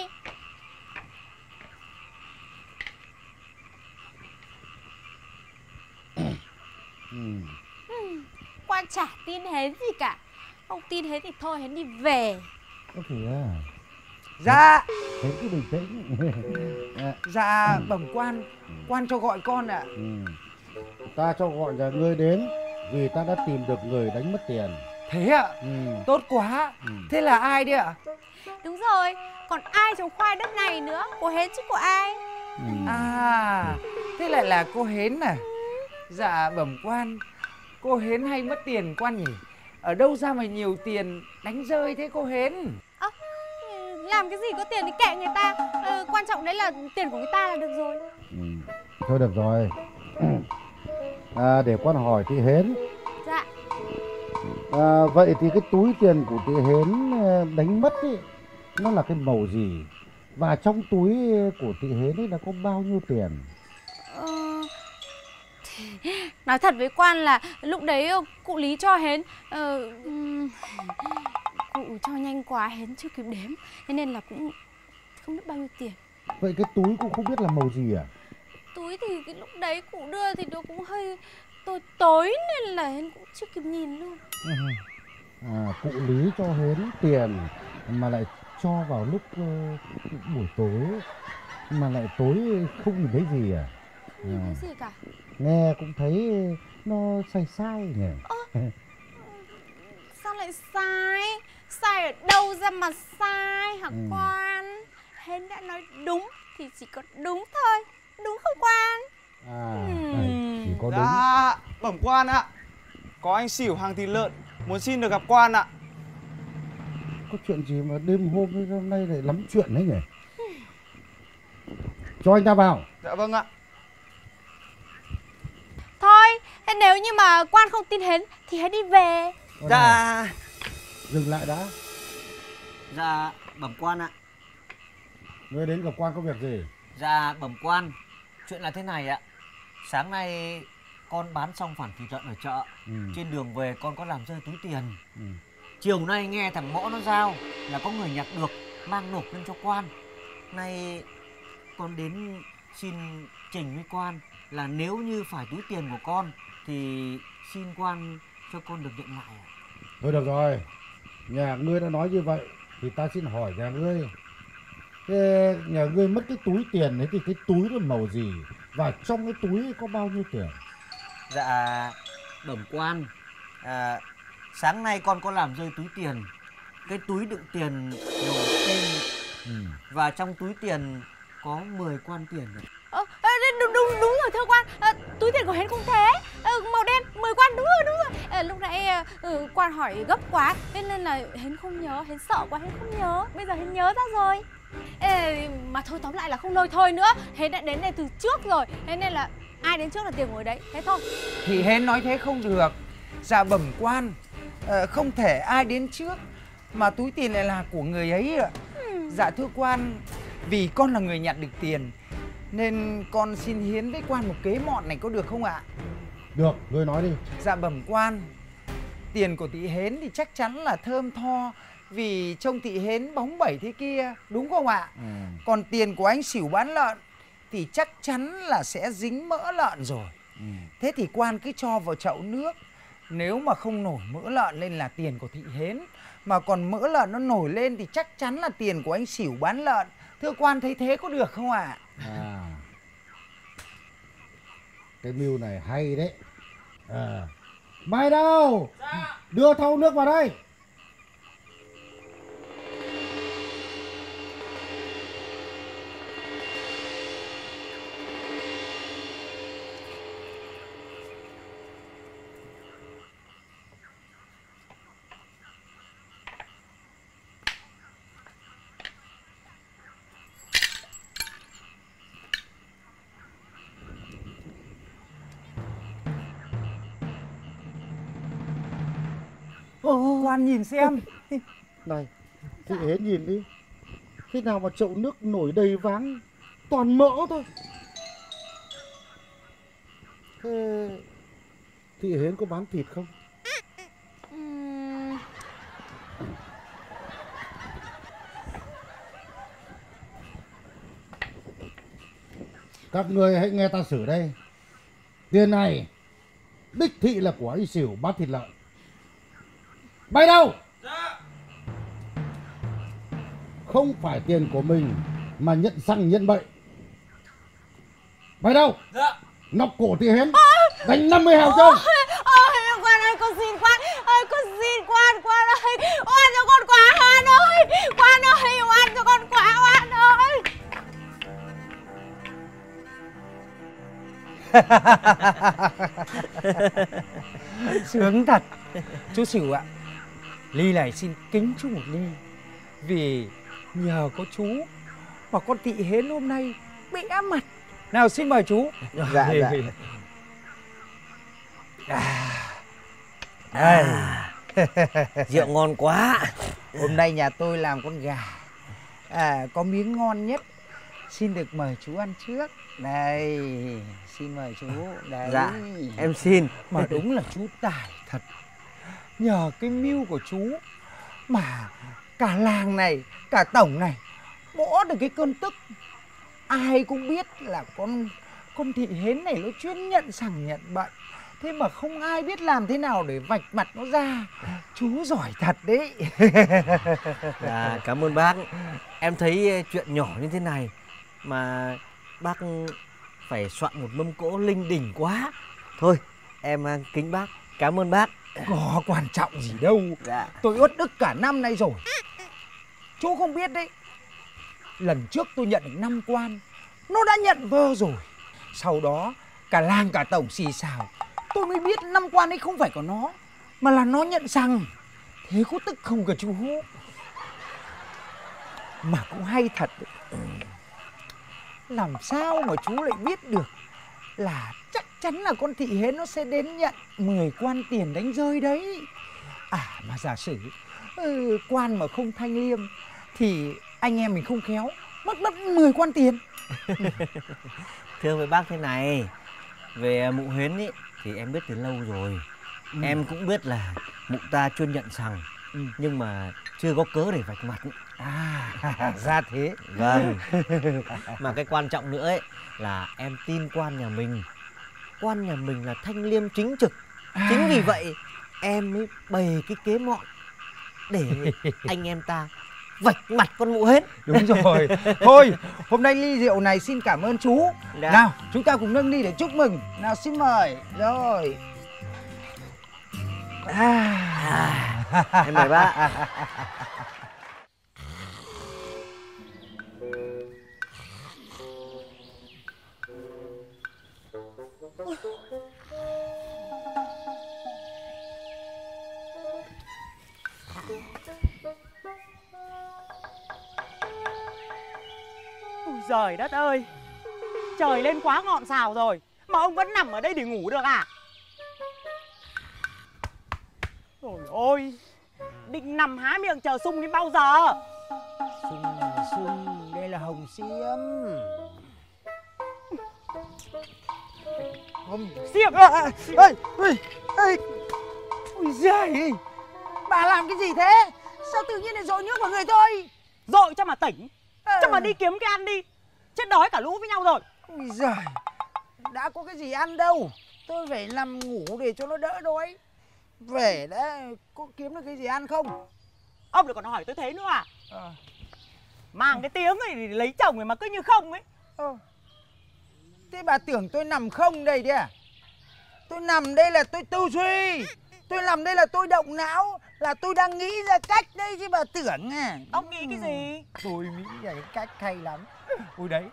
Ừ. Ừ. Quan chả tin Hến gì cả. Không tin Hến thì thôi Hến đi về. Có kìa. Dạ. Hến cứ bình tĩnh. Dạ bẩm quan, quan cho gọi con ạ. Ừ. Ta cho gọi nhà ngươi đến vì ta đã tìm được người đánh mất tiền. Thế ạ? Ừ. Tốt quá. Ừ. Thế là ai đấy ạ? Đúng rồi, còn ai trồng khoai đất này nữa, của Hến chứ của ai. Ừ. À, thế lại là cô Hến à? Dạ bẩm quan, cô Hến hay mất tiền quan nhỉ? Ở đâu ra mà nhiều tiền đánh rơi thế cô Hến? À, làm cái gì có tiền thì kệ người ta, à, quan trọng đấy là tiền của người ta là được rồi. Ừ. Thôi được rồi. À, để quan hỏi chị Hến. Dạ. À, vậy thì cái túi tiền của chị Hến đánh mất ý, nó là cái màu gì? Và trong túi của chị Hến ấy là có bao nhiêu tiền? Ờ... Nói thật với quan là lúc đấy cụ Lý cho Hến, ờ, cụ cho nhanh quá Hến chưa kịp đếm, thế nên là cũng không biết bao nhiêu tiền. Vậy cái túi cũng không biết là màu gì à? Túi thì cái lúc đấy cụ đưa thì nó cũng hơi tối tối nên là Hến cũng chưa kịp nhìn luôn. À, cụ Lý cho Hến tiền mà lại cho vào lúc uh, buổi tối mà lại tối không nhìn thấy gì à? Không nhìn thấy gì cả. Nghe cũng thấy nó sai sai nhỉ. Ơ, sao lại sai? Sai ở đâu ra mà sai hả ừ. quan? Hến đã nói đúng thì chỉ có đúng thôi, đúng không quan? À, ừ. Chỉ có đúng. Dạ, bẩm quan ạ. Có anh xỉu hàng thịt lợn muốn xin được gặp quan ạ. Có chuyện gì mà đêm hôm hôm nay lại lắm chuyện đấy nhỉ? Cho anh ta vào. Dạ vâng ạ. Thôi, thế nếu như mà quan không tin Hến thì hãy đi về. Dạ. Dừng lại đã. Dạ, bẩm quan ạ. Ngươi đến gặp quan có việc gì? Dạ, bẩm quan. Chuyện là thế này ạ. Sáng nay con bán xong khoản thịt lợn ở chợ. Ừ. Trên đường về con có làm rơi túi tiền. Ừ. Chiều nay nghe thằng Mõ nó giao là có người nhặt được, mang nộp lên cho quan. Nay con đến xin trình với quan là nếu như phải túi tiền của con thì xin quan cho con được nhận lại ạ. Thôi được rồi, nhà ngươi đã nói như vậy thì ta xin hỏi nhà ngươi. Thế nhà ngươi mất cái túi tiền ấy thì cái túi là màu gì? Và trong cái túi có bao nhiêu tiền? Dạ, bẩm quan, À, sáng nay con có làm rơi túi tiền. Cái túi đựng tiền nổi tên ừ. Và trong túi tiền có mười quan tiền. Ờ, đúng, đúng, đúng rồi thưa quan. À, túi tiền của Hến không thế. À, màu đen, mười quan, đúng rồi, đúng rồi. À, lúc nãy ừ, quan hỏi gấp quá, thế nên là Hến không nhớ, Hến sợ quá, Hến không nhớ. Bây giờ Hến nhớ ra rồi. Ê, mà thôi tóm lại là không lôi thôi nữa. Hến đã đến đây từ trước rồi, thế nên là ai đến trước là tiền ngồi đấy, thế thôi. Thì Hến nói thế không được. Dạ bẩm quan, à, không thể ai đến trước mà túi tiền lại là của người ấy ạ. Ừ. Dạ thưa quan, vì con là người nhận được tiền nên con xin hiến với quan một kế mọn này có được không ạ? Được, ngươi nói đi. Dạ bẩm quan, tiền của thị Hến thì chắc chắn là thơm tho vì trông thị Hến bóng bẩy thế kia, đúng không ạ? Ừ. Còn tiền của anh xỉu bán lợn thì chắc chắn là sẽ dính mỡ lợn rồi. Ừ. Thế thì quan cứ cho vào chậu nước. Nếu mà không nổi mỡ lợn lên là tiền của thị Hến, mà còn mỡ lợn nó nổi lên thì chắc chắn là tiền của anh xỉu bán lợn. Thưa quan thấy thế có được không ạ? À, cái mưu này hay đấy. À, Mai đâu? Dạ. Đưa thau nước vào đây. Quan nhìn xem. Này, chị Hến nhìn đi. Thế nào mà chậu nước nổi đầy váng, toàn mỡ thôi. Thế chị Hến có bán thịt không? Uhm... Các người hãy nghe ta xử đây. Tiền này đích thị là của anh xỉu bán thịt lợn. Bay đâu? Dạ. Không phải tiền của mình mà nhận xăng nhận bậy. Bay đâu? Dạ. Nọc cổ thì Hến. Đánh năm mươi hào trông. Ôi, quan ơi, con xin quan. Ôi, con xin quan, quan ơi. Oan cho con quá, Oan ơi. Quan ơi, oan cho con quá, Oan ơi. Sướng thật. Chú xỉu ạ, ly này xin kính chú một ly. Vì nhờ có chú mà con thị Hến hôm nay bẽ mặt. Nào xin mời chú. Dạ, dạ. À. À. Rượu ngon quá. Hôm nay nhà tôi làm con gà à, có miếng ngon nhất. Xin được mời chú ăn trước. Đây, xin mời chú. Đấy. Dạ, em xin. Mà đúng là chú tài thật. Nhờ cái mưu của chú mà cả làng này, cả tổng này bỏ được cái cơn tức. Ai cũng biết là con con thị Hến này nó chuyên nhận sằng nhận bậy. Thế mà không ai biết làm thế nào để vạch mặt nó ra. Chú giỏi thật đấy. Dạ, cảm ơn bác. Em thấy chuyện nhỏ như thế này mà bác phải soạn một mâm cỗ linh đình quá. Thôi, em kính bác. Cảm ơn bác. Có quan trọng gì đâu. Dạ. Tôi uất ức cả năm nay rồi. Chú không biết đấy, lần trước tôi nhận được năm quan, nó đã nhận vơ rồi. Sau đó cả làng cả tổng xì xào, tôi mới biết năm quan ấy không phải của nó, mà là nó nhận sằng. Thế có tức không cả chú hú. Mà cũng hay thật đấy. Làm sao mà chú lại biết được là chắc chắn là con thị Hến nó sẽ đến nhận mười quan tiền đánh rơi đấy. À mà giả sử ừ, quan mà không thanh liêm thì anh em mình không khéo mất mất mười quan tiền. Thưa với bác thế này, về mụ Hến ý thì em biết từ lâu rồi. Ừ. Em cũng biết là mụ ta chuyên nhận sằng. Ừ. Nhưng mà chưa có cớ để vạch mặt. À ra thế. Vâng. Mà cái quan trọng nữa ấy là em tin quan nhà mình. Quan nhà mình là thanh liêm chính trực. À. Chính vì vậy em mới bày cái kế mọn để anh em ta vạch mặt con mụ Hến. Đúng rồi. Thôi hôm nay ly rượu này xin cảm ơn chú. Đã. Nào chúng ta cùng nâng ly để chúc mừng. Nào xin mời. Rồi. À, em mời bác. Ôi giời đất ơi, trời lên quá ngọn sào rồi mà ông vẫn nằm ở đây để ngủ được à? Ôi ôi, định nằm há miệng chờ sung đến bao giờ? Sung là sung, đây là hồng xiêm. Hồng xiêm. Ê, ê, ê, ê. Ôi giời, bà làm cái gì thế? Sao tự nhiên lại dội nước vào người tôi? Dội cho mà tỉnh, cho mà đi kiếm cái ăn đi. Chết đói cả lũ với nhau rồi. Ôi giời, đã có cái gì ăn đâu. Tôi phải nằm ngủ để cho nó đỡ đói. Về đã có kiếm được cái gì ăn không? Ông lại còn hỏi tôi thế nữa à? À. Mang cái tiếng này để lấy chồng rồi mà cứ như không ấy. Ờ. Thế bà tưởng tôi nằm không đây đi à? Tôi nằm đây là tôi tư duy. Tôi nằm đây là tôi động não. Là tôi đang nghĩ ra cách đây chứ bà tưởng à. Ông nghĩ cái gì? Tôi nghĩ ra cái cách hay lắm. Ôi đấy.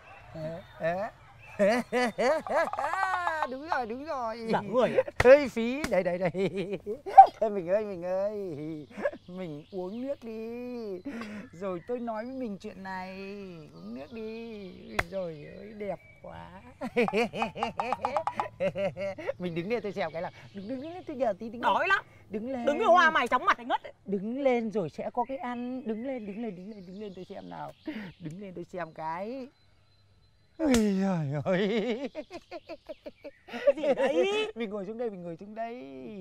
Đúng rồi, đúng rồi. Giả người à? Hơi phí. Đây, đây, đây. Mình ơi, mình ơi. Mình uống nước đi. Rồi tôi nói với mình chuyện này. Uống nước đi. Rồi ơi, đẹp quá. Mình đứng lên tôi xem cái nào. Đứng, đứng, đứng lên tôi giờ tí. Đứng Đói lắm. Đứng lên. Đứng như hoa mày chóng mặt thành ngất ấy. Đứng lên rồi sẽ có cái ăn. Đứng lên, đứng lên, đứng lên, đứng lên tôi xem nào. Đứng lên tôi xem cái. Ôi giời ơi. Cái gì đấy? Mình ngồi xuống đây, mình ngồi xuống đây.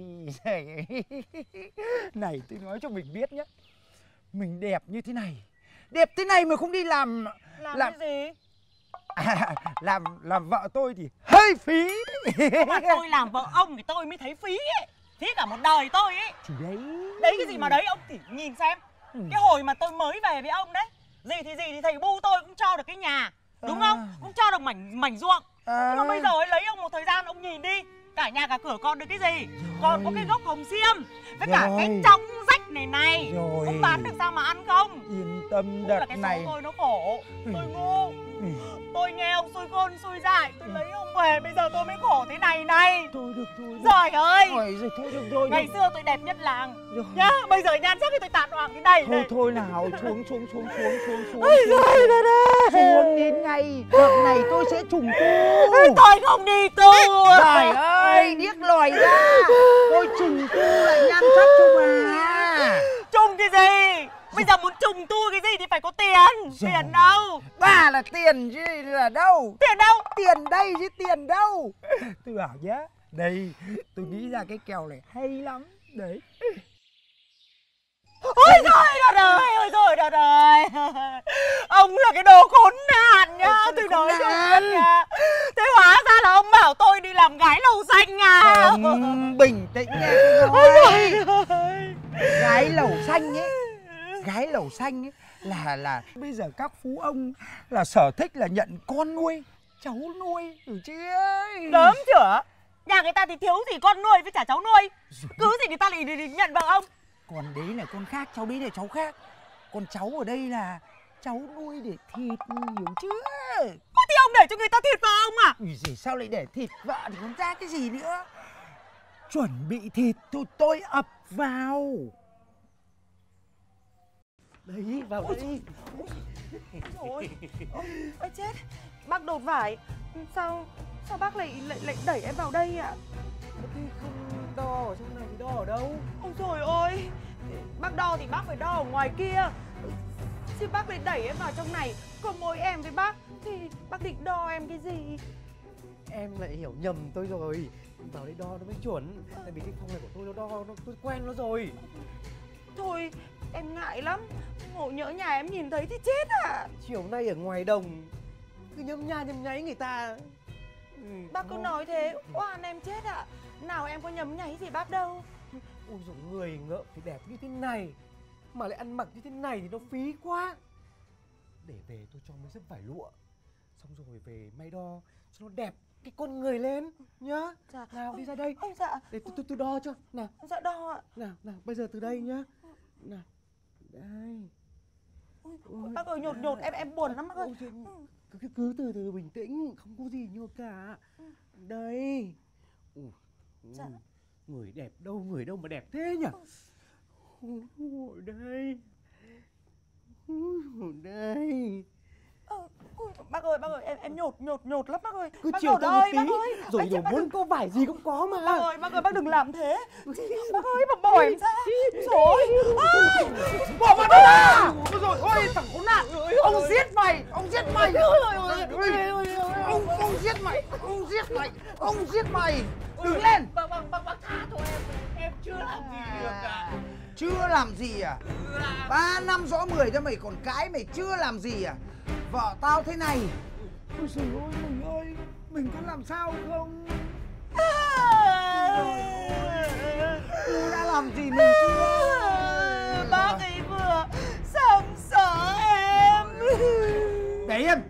Này tôi nói cho mình biết nhé. Mình đẹp như thế này, đẹp thế này mà không đi làm. Làm, làm... cái gì? À, làm làm vợ tôi thì hơi phí. Mà tôi làm vợ ông thì tôi mới thấy phí ấy. Phí cả một đời tôi ấy. Thì đấy. Đấy cái gì mà đấy, ông thì nhìn xem. Ừ. Cái hồi mà tôi mới về với ông đấy, gì thì gì thì thầy bu tôi cũng cho được cái nhà, đúng à. không? Cũng cho được mảnh mảnh ruộng. À. Nhưng mà bây giờ ấy, lấy ông một thời gian ông nhìn đi, cả nhà cả cửa còn được cái gì? Rồi. Còn có cái gốc hồng xiêm với rồi. Cả cái trống rách này này. Rồi. Ông bán được sao mà ăn không? Yên tâm, đợt cái này số tôi nó khổ. Tôi ngu. Ừ. Tôi nghe ông xui khôn xui dại, tôi lấy ông về, bây giờ tôi mới khổ thế này này. Thôi được rồi. Trời ơi. Rồi, rồi thôi được rồi. Ngày được. Xưa tôi đẹp nhất làng. Rồi. Nhá, bây giờ nhan sắc thì tôi tàn hoàng cái này. Thôi này. thôi nào, xuống xuống xuống xuống xuống xuống. Ôi giời đất ơi. Xuống đến ngay. Đợt này tôi sẽ trùng tu. Tôi không đi tu. Trời ơi, điếc lòi ra. Tôi trùng tu lại nhan sắc cho bà. Trùng cái gì? Bây giờ muốn trùng tu cái gì thì phải có tiền. Rồi. Tiền đâu? Bà là tiền chứ là đâu? Tiền đâu? Tiền đây chứ tiền đâu? Tôi bảo nhá. Đây, tôi nghĩ ra cái kèo này hay lắm. Đấy. Ôi giời đất ơi, ôi giời đất ơi. Ông là cái đồ khốn nạn nhá. Ôi, tôi nói cho ông nha. Thế hóa ra là ông bảo tôi đi làm gái lầu xanh à? Ông bình tĩnh nghe tôi nói. Gái lầu xanh ấy. Gái lầu xanh ấy là là bây giờ các phú ông là sở thích là nhận con nuôi, cháu nuôi, hiểu chưa? Đớm chửa. Nhà người ta thì thiếu gì con nuôi với cả cháu nuôi. Cứ gì người ta lại nhận vợ ông. Con đấy là con khác, cháu đấy là cháu khác. Con cháu ở đây là cháu nuôi để thịt, hiểu chưa? Có thì ông để cho người ta thịt vợ ông à? Ui giời, sao lại để thịt vợ thì còn ra cái gì nữa? Chuẩn bị thịt tôi tôi ập vào. Đấy, vào ôi đây. Ôi, ôi chết, bác đột vải. Sao, sao bác lại lại, lại đẩy em vào đây ạ? Thì không đo ở trong này thì đo ở đâu? Ôi trời ơi, bác đo thì bác phải đo ở ngoài kia. Chứ bác lại đẩy em vào trong này, còn mỗi em với bác thì bác định đo em cái gì? Em lại hiểu nhầm tôi rồi. Vào đây đo nó mới chuẩn. Tại vì cái phòng này của tôi nó đo, nó, tôi quen nó rồi. Thôi, em ngại lắm. Ngộ nhỡ nhà em nhìn thấy thì chết à. Chiều nay ở ngoài đồng cứ nhâm nha nhâm nháy người ta. Ừ, bác cứ nói thế, oan em chết ạ. À. Nào em có nhấm nháy gì bác đâu. Ôi dồi, người ngợm thì đẹp như thế này mà lại ăn mặc như thế này thì nó phí quá. Để về tôi cho mấy dấp vải lụa, xong rồi về may đo cho nó đẹp cái con người lên nhá. Dạ. Nào đi ra đây. Ông dạ. Để tôi tôi tôi đo cho. Nào. Dạ đo ạ. Nào nào bây giờ từ đây nhá. Nào. Đây. Ôi, bác ơi nhột nhột em em buồn lắm bác ơi. Cứ, cứ cứ từ từ bình tĩnh, không có gì nhột cả. Đây. Ui, dạ. Người đẹp đâu, người đâu mà đẹp thế nhỉ? Ôi đây. Ôi đây. Ờ, ui, bác ơi, bác ơi, em em nhột nhột nhột lắm bác ơi. Cứ bác chiều nhột tôi ơi, một tí, bác ơi. rồi Ây, đổ bác muốn đừng- có vải gì cũng có mà. Bác ơi, bác ơi, bác đừng làm thế. Bác ơi, mà bỏ em ra. Rồi. Bỏ vào đây ra. Ôi rồi, ôi thằng khốn nạn. Ông giết mày, ông giết mày. Ông ông giết mày, ông giết mày, ông giết mày. Đứng lên. Bác bác bác bác tha cho em. Em chưa làm gì được cả. Chưa làm gì à? Ba năm rõ mười cho mày còn cãi, mày chưa làm gì à? Vợ tao thế này. Ôi trời ơi, mình ơi, mình có làm sao không? Cô đã làm gì mình chưa? Bác ấy vừa sàm sỡ em. Để yên.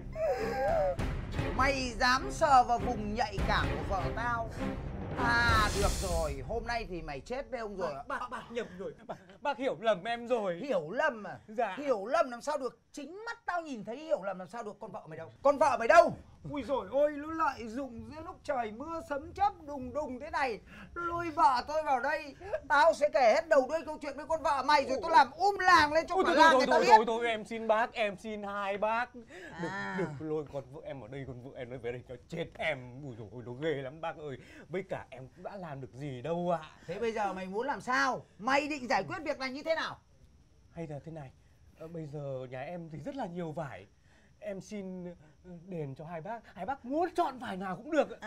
Mày dám sờ vào vùng nhạy cảm của vợ tao? À được rồi, hôm nay thì mày chết với ông rồi. Bác bác nhầm rồi. Bác, bác hiểu lầm em rồi. Hiểu lầm à? Dạ. Hiểu lầm làm sao được? Chính mắt tao nhìn thấy hiểu lầm làm sao được? Con vợ mày đâu? Con vợ mày đâu? Ui dồi ôi, nó lợi dụng giữa lúc trời mưa sấm chớp đùng đùng thế này, lôi vợ tôi vào đây. Tao sẽ kể hết đầu đuôi câu chuyện với con vợ mày rồi tôi làm um làng lên cho Ôi cả thôi làng thôi người ta thôi biết. thôi thôi em xin bác, em xin hai bác. Đừng À. đừng lôi con vợ em ở đây, con vợ em nó về đây cho chết em. Ui dồi ôi nó ghê lắm bác ơi. Với cả em cũng đã làm được gì đâu ạ. Thế bây giờ mày muốn làm sao? Mày định giải quyết việc này như thế nào? Hay là thế này, ờ, bây giờ nhà em thì rất là nhiều vải. Em xin ờ, đền cho hai bác. Hai bác muốn chọn vải nào cũng được.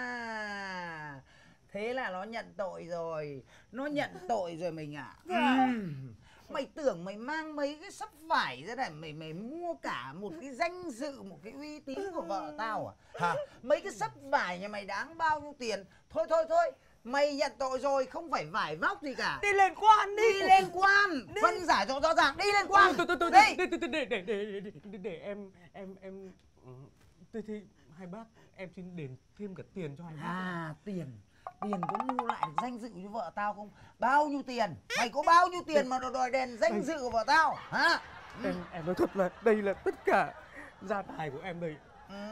À, thế là nó nhận tội rồi. Nó nhận tội rồi mình ạ. Dạ. Ừm. Mày tưởng mày mang mấy cái sấp vải ra này, mày mày mua cả một cái danh dự, một cái uy tín của vợ tao à? Hả? Mấy cái sấp vải nhà mày đáng bao nhiêu tiền? Thôi thôi thôi, mày nhận tội rồi, không phải vải vóc gì cả. Đi lên quan đi. Đi lên quan, phân giải cho rõ ràng, đi lên quan. Tôi tôi tôi Đi. để để để để để để để để em em em ừ, tôi thì hai bác em xin đền thêm cả tiền cho hai bác. À, tiền. Tiền có mua lại được danh dự cho vợ tao không? Bao nhiêu tiền? Mày có bao nhiêu tiền mà đòi đền danh dự của vợ tao? Hả? Em em nói thật là đây là tất cả gia tài của em đây.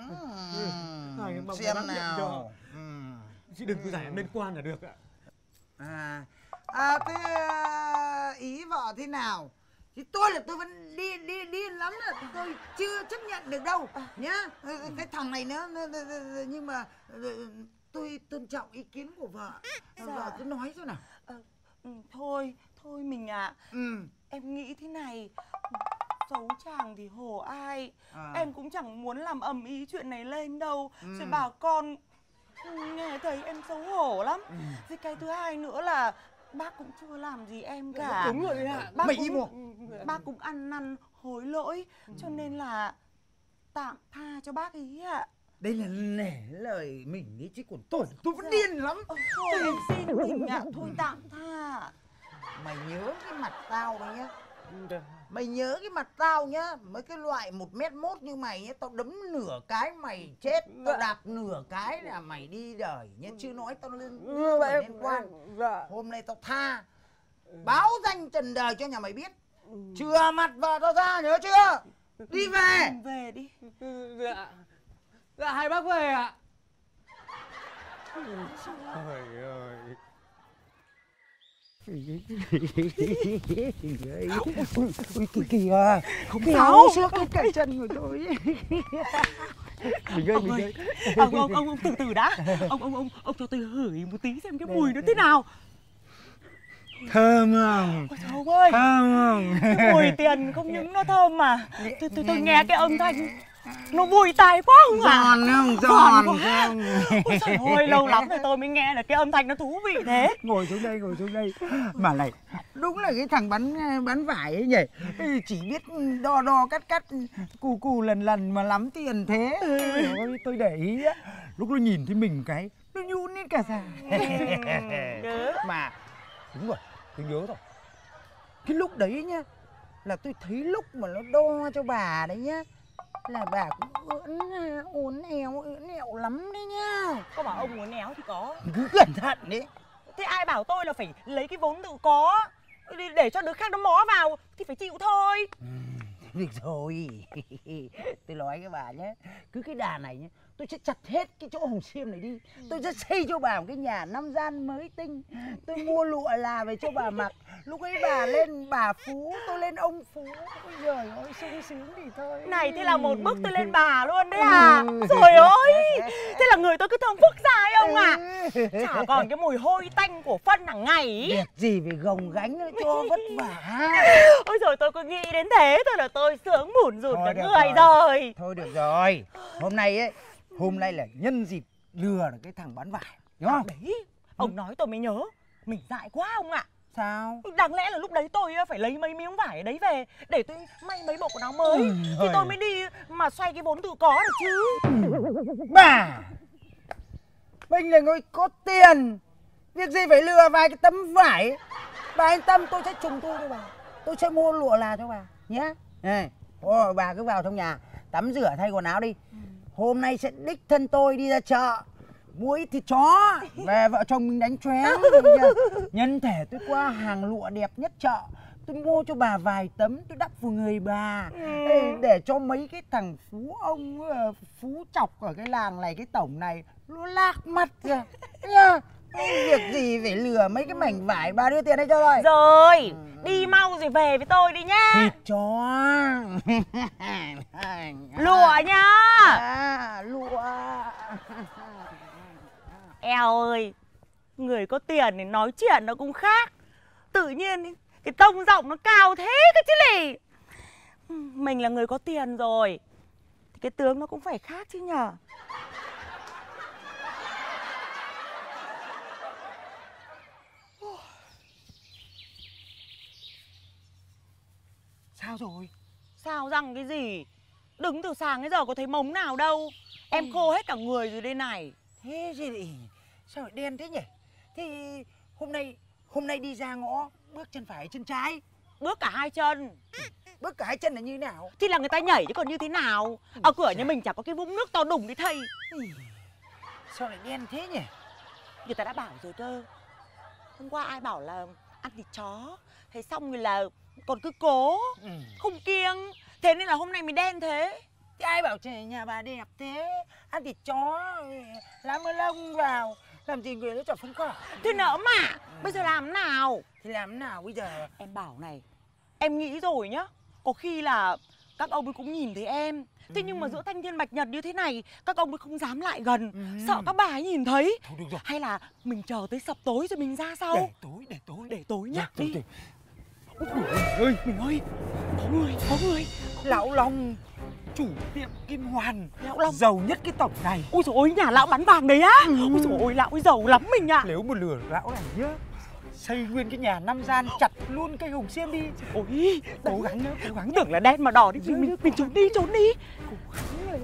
Hai cái mong Xem bác nhận nào. cho. Ừm. Chị đừng cứ giải em lên quan là được ạ. À, à thế à, ý vợ thế nào? Thì tôi là tôi vẫn đi đi đi lắm là tôi chưa chấp nhận được đâu nhá. Cái thằng này nữa nhưng mà tôi tôn trọng ý kiến của vợ. Vợ cứ nói cho nào. Ờ, ừ, thôi thôi mình ạ. Ừ. Em nghĩ thế này, xấu chàng thì hổ ai. À. Em cũng chẳng muốn làm ầm ĩ chuyện này lên đâu. Ừ. Rồi bảo con nghe thấy em xấu hổ lắm. Ừ. Rồi cái thứ hai nữa là bác cũng chưa làm gì em cả. Đúng rồi đấy ạ. Bác Mày cũng, im mồm. Bác cũng ăn năn hối lỗi, cho nên là tạm tha cho bác ý ạ. Đây là nể lời mình ấy chứ còn tôi tôi vẫn điên lắm. Ờ, thôi em xin mình ạ, thôi tạm tha. Mày nhớ cái mặt tao đấy nhá. Mày nhớ cái mặt tao nhá. Mấy cái loại một mét mốt như mày nhá, tao đấm nửa cái mày chết, tao đạp nửa cái là mày đi đời nhá. Chứ nói tao lên đưa mày lên quan. Hôm nay tao tha, báo danh trần đời cho nhà mày biết. Chừa mặt vợ tao ra, nhớ chưa? Đi về. Về đi. Dạ. Dạ hai bác về ạ. Trời ơi. Ôi kìa kìa, Không kéo sao. xước cái cẳng chân của tôi. Mình ơi, Ông mình ơi, ơi. ông ông ông ông từ từ đã. Ông ông ông ông cho tôi hửi một tí xem cái mùi nó thế nào. Thơm không? Ôi trời ơi. Thơm không? Cái mùi tiền không những nó thơm mà tôi tôi tôi nghe cái âm thanh nó vui tai quá không ạ? Giòn không? Giòn Giòn quá. không? Ôi trời ơi, lâu lắm rồi tôi mới nghe được cái âm thanh nó thú vị thế. Ngồi xuống đây, ngồi xuống đây. Mà này, đúng là cái thằng bán bán vải ấy nhỉ. Chỉ biết đo đo cắt cắt cù cù lần lần mà lắm tiền thế. Ôi, tôi để ý á, lúc nó nhìn thấy mình cái nó nhún hết cả da. Nhớ. Mà đúng rồi, tôi nhớ rồi. Cái lúc đấy nhá, là tôi thấy lúc mà nó đo cho bà đấy nhá, là bà cũng ưỡn uốn éo ưỡn ẹo lắm đấy nhá. Có bảo ông uốn éo thì có. Cứ cẩn thận đấy. Thế ai bảo tôi là phải lấy cái vốn tự có để cho đứa khác nó mó vào thì phải chịu thôi. Ừ, được rồi. Tôi nói với bà nhé, cứ cái đà này nhé, tôi sẽ chặt hết cái chỗ Hồng Xiêm này đi. Tôi sẽ xây cho bà một cái nhà năm gian mới tinh. Tôi mua lụa là về cho bà mặc. Lúc ấy bà lên bà phú, tôi lên ông phú. Ôi giời ơi, sung sướng thì thôi. Này thế là một bước tôi lên bà luôn đấy à? Trời ơi, thế là người tôi cứ thơm phức ra ấy ông à. Chả còn cái mùi hôi tanh của phân hàng ngày ý. Việc gì phải gồng gánh nữa cho vất vả. Ôi rồi tôi cứ nghĩ đến thế thôi là tôi sướng bủn rủn cả người rồi. rồi. Thôi được rồi. Hôm nay ấy, hôm nay là nhân dịp lừa được cái thằng bán vải, đúng không? À, đấy, ông nói tôi mới nhớ. Mình dại quá ông ạ. Sao? Đáng lẽ là lúc đấy tôi phải lấy mấy miếng vải ở đấy về để tôi may mấy bộ quần áo mới. Ừ, thì tôi mới đi mà xoay cái vốn tự có được chứ. Bà, mình là người có tiền, việc gì phải lừa vài cái tấm vải. Bà yên tâm, tôi sẽ trùng tu cho bà. Tôi sẽ mua lụa là cho bà nhé. Này, ô, bà cứ vào trong nhà tắm rửa thay quần áo đi. Hôm nay sẽ đích thân tôi đi ra chợ mua ít thịt chó về vợ chồng mình đánh choáng. Nhân thể tôi qua hàng lụa đẹp nhất chợ, tôi mua cho bà vài tấm tôi đắp vào người bà. Ê, để cho mấy cái thằng phú ông phú chọc ở cái làng này, cái tổng này nó lạc mắt kìa nhá. Việc gì phải lừa mấy cái mảnh vải, bà đưa tiền đây cho rồi. Rồi, đi mau rồi về với tôi đi nhá. Thịt chó. Lụa nhá. À, lụa. Eo ơi, người có tiền thì nói chuyện nó cũng khác. Tự nhiên cái tông giọng nó cao thế cơ chứ lì. Mình là người có tiền rồi thì cái tướng nó cũng phải khác chứ nhở. Sao rồi? Sao răng cái gì? Đứng từ sáng đến giờ có thấy mống nào đâu. Em khô hết cả người rồi đây này. Thế gì lại sao lại đen thế nhỉ? Thì hôm nay hôm nay đi ra ngõ bước chân phải chân trái? Bước cả hai chân. Bước cả hai chân là như thế nào? Thì là người ta nhảy chứ còn như thế nào. Ở cửa nhà mình chả có cái vũng nước to đùng đấy thầy. Sao lại đen thế nhỉ? Người ta đã bảo rồi cơ. Hôm qua ai bảo là ăn thịt chó, thế xong rồi là còn cứ cố, ừ. không kiêng. Thế nên là hôm nay mới đen thế. Thế ai bảo trời nhà bà đẹp thế? Ăn thịt chó, lá mơ lông vào, làm gì người nó chọn phấn cỏ. Thế nỡ mà, ừ. bây giờ làm nào? Thì làm nào bây giờ? Em bảo này, em nghĩ rồi nhá. Có khi là các ông ấy cũng nhìn thấy em. Thế ừ. nhưng mà giữa thanh thiên bạch nhật như thế này, các ông ấy không dám lại gần, ừ. sợ các bà ấy nhìn thấy. Thôi được rồi. Hay là mình chờ tới sập tối rồi mình ra sau? Để tối, để tối. Để tối nhá. Dạ, đi. Ôi ơi, mình ơi, có người, có người. Lão Long, chủ tiệm Kim Hoàn, Lão Long giàu nhất cái tổng này. Ôi dồi ôi, nhà lão bán vàng đấy á. ừ. Ôi dồi ôi, lão ấy giàu lắm mình ạ. À. Nếu mà lừa lão này nhá, xây nguyên cái nhà năm gian, chặt luôn cây Hồng Xiêm đi. Ôi, cố gắng nhá, cố gắng. Tưởng là đen mà đỏ đi, mình, mình, mình trốn đi, trốn đi. Cố gắng rồi.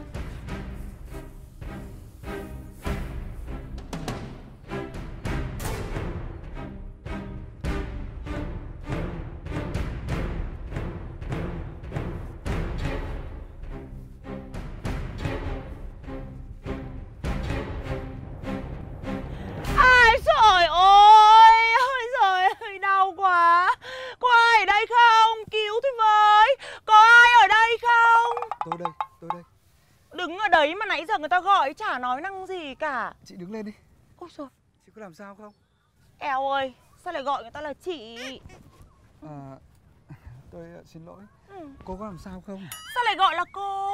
Tôi đây, tôi đây. Đứng ở đấy mà nãy giờ người ta gọi chả nói năng gì cả. Chị đứng lên đi. Ôi trời. Chị có làm sao không? Eo ơi, sao lại gọi người ta là chị? À, tôi xin lỗi. ừ. Cô có làm sao không? Sao lại gọi là cô?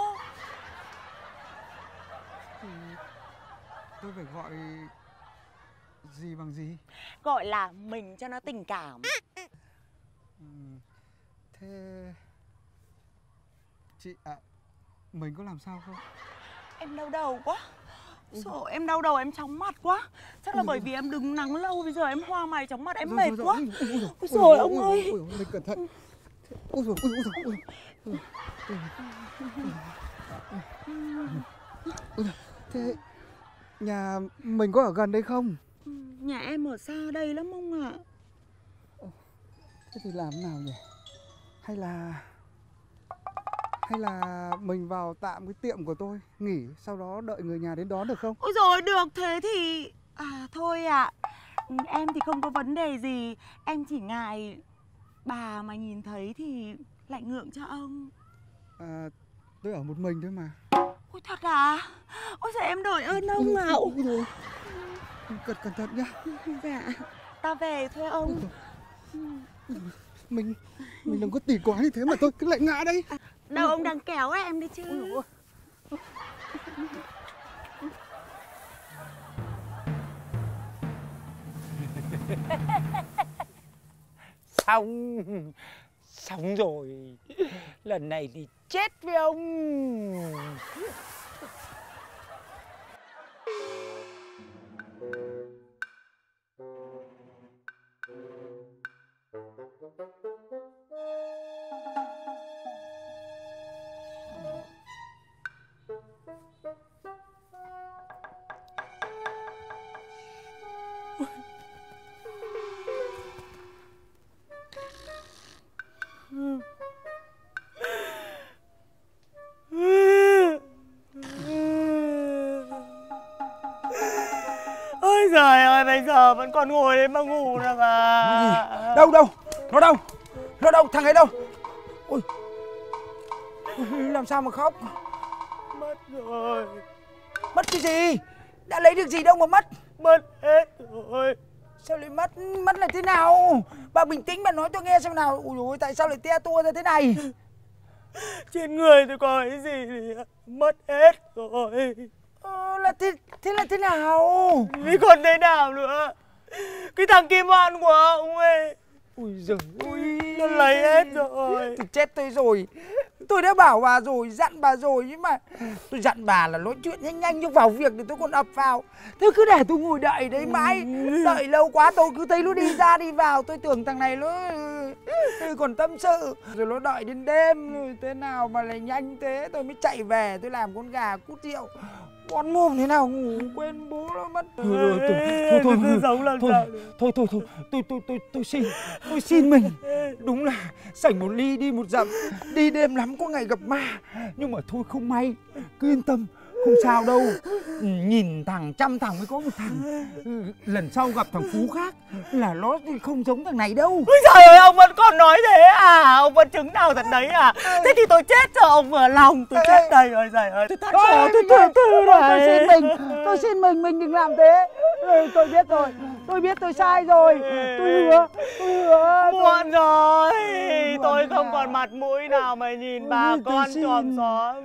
Thì tôi phải gọi gì bằng gì? Gọi là mình cho nó tình cảm. ừ. Thế chị à, mình có làm sao không? Em đau đầu quá. Sợ em đau đầu, em chóng mặt quá. Chắc là ôi bởi vì em đứng nắng lâu, bây giờ em hoa mày chóng mặt, em rồi, mệt rồi, quá. Ôi trời ông ơi. Ôi mình cẩn thận. Ôi trời, ôi trời, ôi trời. Thế nhà mình có ở gần đây không? Nhà em ở xa đây lắm ông ạ. Thế thì làm nào nhỉ? Hay là hay là mình vào tạm cái tiệm của tôi nghỉ, sau đó đợi người nhà đến đón được không? Ôi rồi được, thế thì à thôi ạ. À. Em thì không có vấn đề gì, em chỉ ngại bà mà nhìn thấy thì lại ngượng cho ông. À, tôi ở một mình thôi mà. Ôi thật à? Ôi giời, em đổi ơn ông ạ. Cẩn cẩn thận nhá. Dạ. Ta về thôi ông. Mình mình đừng có tỉ quá như thế mà tôi cứ lại ngã đây. À, đâu ông đang kéo em đi chứ. Xong, xong rồi. Lần này thì chết với ông. Ôi giời ơi, bây giờ vẫn còn ngồi đấy mà ngủ được à? Đâu đâu, nó đâu, nó đâu, thằng ấy đâu? Ôi, làm sao mà khóc? Mất rồi. Mất cái gì? Đã lấy được gì đâu mà mất? Mất hết rồi. Sao lại mất? Mất là thế nào? Bà bình tĩnh mà nói tôi nghe xem nào. Ui dồi, tại sao lại te tua ra thế này? Trên người tôi có cái gì thì mất hết rồi. Ờ, là thế, thế là thế nào? Vì còn thế nào nữa? Cái thằng Kim Hoan của ông ấy, ui giời ơi, nó lấy hết rồi. Thì chết tôi rồi. Tôi đã bảo bà rồi, dặn bà rồi, nhưng mà tôi dặn bà là nói chuyện nhanh nhanh, nhưng vào việc thì tôi còn ập vào. Thế cứ để tôi ngồi đợi đấy mãi. Đợi lâu quá tôi cứ thấy nó đi ra đi vào. Tôi tưởng thằng này nó còn tâm sự. Rồi nó đợi đến đêm, rồi thế nào mà lại nhanh thế. Tôi mới chạy về, tôi làm con gà cút rượu. Con mồm thế nào ngủ quên bố nó mất. Thôi thôi thôi thôi giống làm thôi, sao thôi thôi thôi tôi tôi tôi tôi xin tôi xin mình. Đúng là sảnh một ly đi một dặm, đi đêm lắm có ngày gặp ma, nhưng mà thôi không may, cứ yên tâm không sao đâu. Nhìn thằng trăm thằng mới có một thằng. Lần sau gặp thằng Phú khác là nó không giống thằng này đâu. Ôi trời ơi, ông vẫn còn nói thế à? Ông vẫn chứng nào thật đấy à? Thế thì tôi chết cho ông vừa lòng. Tôi chết đây rồi, trời ơi. Tôi thắt cổ, tôi tôi tôi tôi tôi xin mình, tôi xin mình, mình đừng làm thế. Tôi biết rồi, tôi biết tôi sai rồi. Tôi hứa, tôi hứa. Muộn rồi, tôi không còn mặt mũi nào mà nhìn bà con chòm xóm.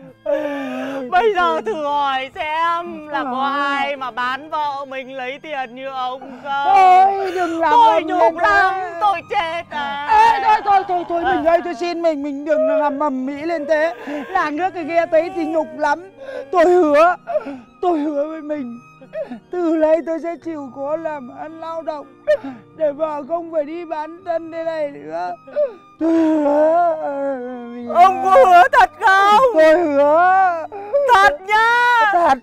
Bây giờ thử hỏi xem là có ai mà bán vợ mình lấy tiền như ông không? Thôi đừng làm. Tôi nhục lắm, tôi chết à. Ê, thôi thôi thôi thôi mình ơi, tôi xin mình, mình đừng làm mầm mỹ lên thế. Làng nước cái kia thấy thì nhục lắm. Tôi hứa, tôi hứa với mình, từ nay tôi sẽ chịu khó làm ăn lao động để vợ không phải đi bán thân thế này nữa. Tôi hứa. Ông có hứa thật không? Tôi hứa thật nhá. Thật.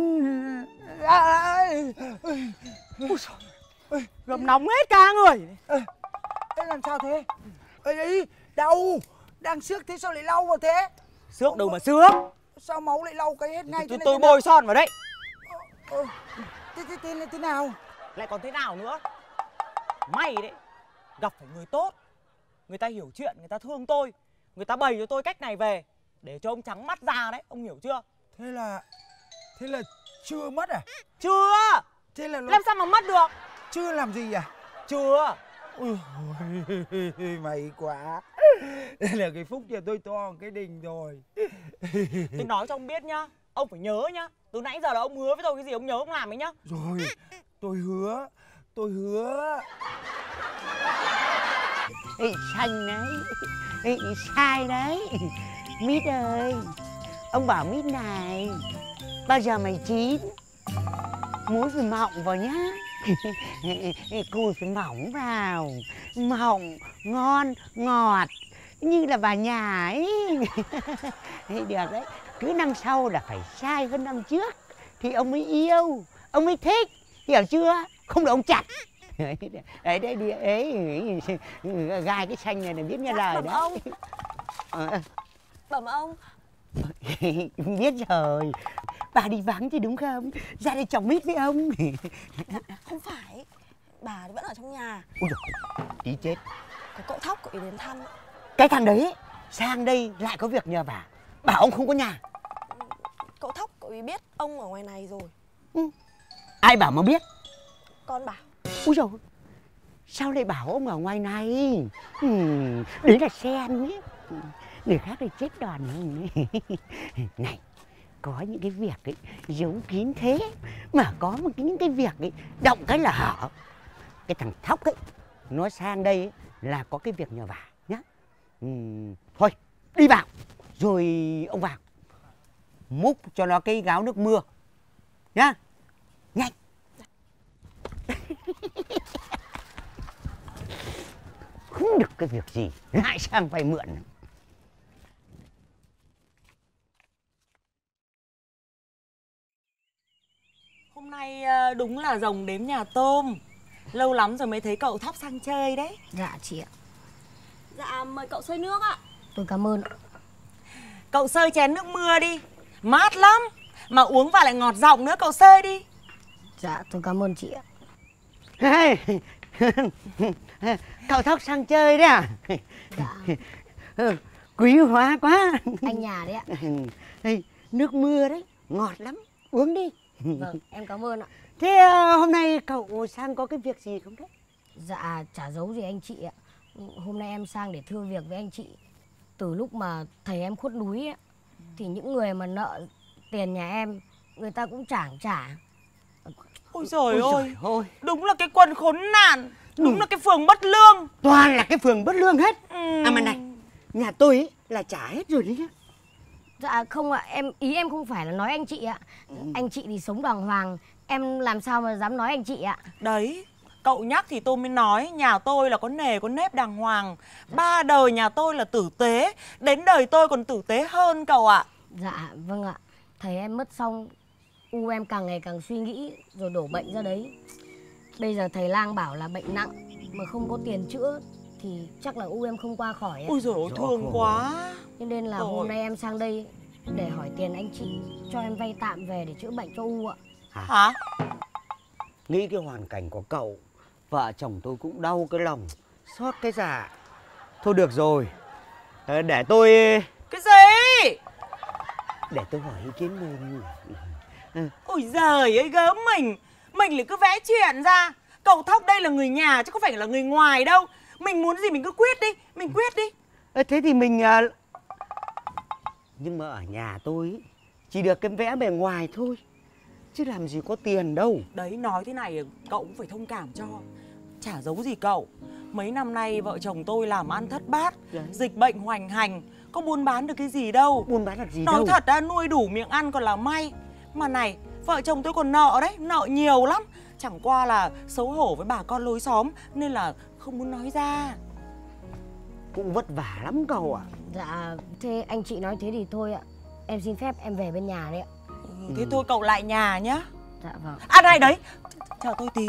Ôi trời, gầm nóng hết cả người. Ê, ê, làm sao thế? Ê, ấy, đâu? Đang xước thế sao lại lau vào thế? Xước đâu mà xước? Sao máu lại lau cái hết ngay thế tôi, này? tôi bôi son vào đấy. Ờ, ờ, thế, thế, thế là thế nào? Lại còn thế nào nữa? May đấy, gặp phải người tốt. Người ta hiểu chuyện, người ta thương tôi. Người ta bày cho tôi cách này về để cho ông trắng mắt ra đấy, ông hiểu chưa? Thế là... Thế là chưa mất à? Chưa. Thế là nó... Làm sao mà mất được? Chưa làm gì à? Chưa. Ôi may quá. Đây là cái phúc nhà tôi to cái đình rồi. Tôi nói cho ông biết nhá, ông phải nhớ nhá. Từ nãy giờ là ông hứa với tôi cái gì ông nhớ ông làm ấy nhá. Rồi, tôi hứa, tôi hứa. Ê, Xanh đấy, Ê, sai đấy. Mít ơi, ông bảo Mít này, bao giờ mày chín, muối phải mọng vào nhá. Cùi phải mỏng vào, mọng, ngon, ngọt, như là bà nhà ấy. Được đấy, cứ năm sau là phải sai hơn năm trước thì ông mới yêu, ông mới thích, hiểu chưa? Không được ông chặt. Đấy, đấy, đi ấy, gai cái xanh này là biết nghe lời đấy. Ông. À, Bẩm ông. Biết rồi. Bà đi vắng chứ đúng không? Ra đây chồng mít với ông. Không phải, bà vẫn ở trong nhà. Ôi dồi, tí chết. Có cậu Thóc cậu ấy đến thăm. Cái thằng đấy sang đây lại có việc nhờ bà. Bảo ông không có nhà. Cậu Thóc cậu ấy biết ông ở ngoài này rồi. Ừ. Ai bảo mà biết? Con bảo. Úi dồi, sao lại bảo ông ở ngoài này? Ừ, đấy là sen ấy. Người khác thì chết đòn không? Này, có những cái việc ấy giấu kín thế mà có một cái, những cái việc ấy động cái là hở. Cái thằng Thóc ấy nó sang đây ấy, là có cái việc nhờ bà nhá. Ừ, thôi đi vào rồi ông vào múc cho nó cái gáo nước mưa nhá, nhanh. Không được cái việc gì lại sang vay mượn. Hôm nay đúng là rồng đếm nhà tôm. Lâu lắm rồi mới thấy cậu Thóc sang chơi đấy. Dạ chị ạ. Dạ mời cậu xơi nước ạ. Tôi cảm ơn ạ. Cậu xơi chén nước mưa đi, mát lắm. Mà uống vào lại ngọt giọng nữa, cậu xơi đi. Dạ tôi cảm ơn chị ạ. Cậu Thóc sang chơi đấy à? Dạ. Quý hóa quá. Anh nhà đấy ạ. Đây, nước mưa đấy, ngọt lắm, uống đi. Vâng, em cảm ơn ạ. Thế hôm nay cậu sang có cái việc gì không đấy? Dạ chả giấu gì anh chị ạ. Hôm nay em sang để thưa việc với anh chị. Từ lúc mà thầy em khuất núi ấy, thì những người mà nợ tiền nhà em người ta cũng chẳng trả. Ôi trời ơi, ơi, đúng là cái quân khốn nạn. Đúng ừ. là cái phường bất lương. Toàn là cái phường bất lương hết. ừ. À mà này, nhà tôi ấy là trả hết rồi đấy nhá. Dạ không ạ, em ý em không phải là nói anh chị ạ. ừ. Anh chị thì sống đàng hoàng, em làm sao mà dám nói anh chị ạ. Đấy, cậu nhắc thì tôi mới nói. Nhà tôi là có nề có nếp đàng hoàng. Ba đời nhà tôi là tử tế, đến đời tôi còn tử tế hơn cậu ạ. Dạ vâng ạ. Thầy em mất xong, u em càng ngày càng suy nghĩ rồi đổ bệnh ra đấy. Bây giờ thầy lang bảo là bệnh nặng mà không có tiền chữa thì chắc là u em không qua khỏi ấy. Ôi giời ơi, thương quá. Cho nên là Rồi. hôm nay em sang đây để hỏi tiền anh chị cho em vay tạm về để chữa bệnh cho u ạ. Hả? Hả? Nghĩ cái hoàn cảnh của cậu, vợ chồng tôi cũng đau cái lòng, xót cái dạ. Thôi được rồi, để tôi... Cái gì? Để tôi hỏi ý kiến mình. Ừ. Ôi giời ơi, gớm mình. Mình lại cứ vẽ chuyện ra. Cậu Thóc đây là người nhà chứ không phải là người ngoài đâu. Mình muốn gì mình cứ quyết đi. Mình quyết đi. Ê, thế thì mình... À... Nhưng mà ở nhà tôi ý, chỉ được cái vẽ bề ngoài thôi, chứ làm gì có tiền đâu. Đấy, nói thế này cậu cũng phải thông cảm cho. Chả giấu gì cậu. Mấy năm nay vợ chồng tôi làm ăn thất bát. Đấy. Dịch bệnh hoành hành, có buôn bán được cái gì đâu. Buôn bán được gì nói đâu. Nói thật ra nuôi đủ miệng ăn còn là may. Mà này, vợ chồng tôi còn nợ đấy, nợ nhiều lắm. Chẳng qua là xấu hổ với bà con lối xóm nên là không muốn nói ra. Cũng vất vả lắm cậu ạ. À. Dạ, thế anh chị nói thế thì thôi ạ. Em xin phép em về bên nhà đấy ạ. ừ, Thế ừ. thôi cậu lại nhà nhá. Dạ vâng. À này đấy, chờ tôi tí.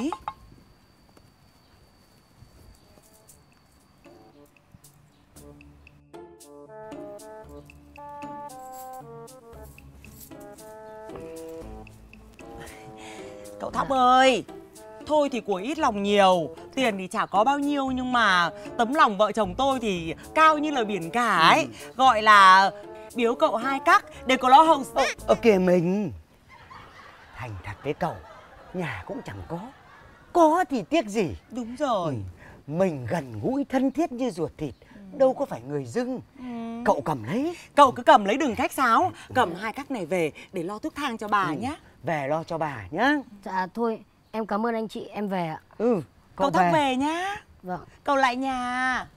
Cậu Thóc ơi, thôi thì của ít lòng nhiều, tiền thì chả có bao nhiêu nhưng mà tấm lòng vợ chồng tôi thì cao như là biển cả ấy. ừ. Gọi là biếu cậu hai cắc để có lo hậu. Ờ, ờ kìa mình, thành thật với cậu, nhà cũng chẳng có, có thì tiếc gì. Đúng rồi. ừ. Mình gần gũi thân thiết như ruột thịt, ừ. đâu có phải người dưng. ừ. Cậu cầm lấy. Cậu cứ cầm lấy, đừng khách sáo. Cầm hai cắc này về để lo thuốc thang cho bà ừ. nhá. Về lo cho bà nhá. Dạ thôi, em cảm ơn anh chị, em về ạ. Ừ, cậu, cậu Thóc về. về nhá. Vâng. Cậu lại nhà.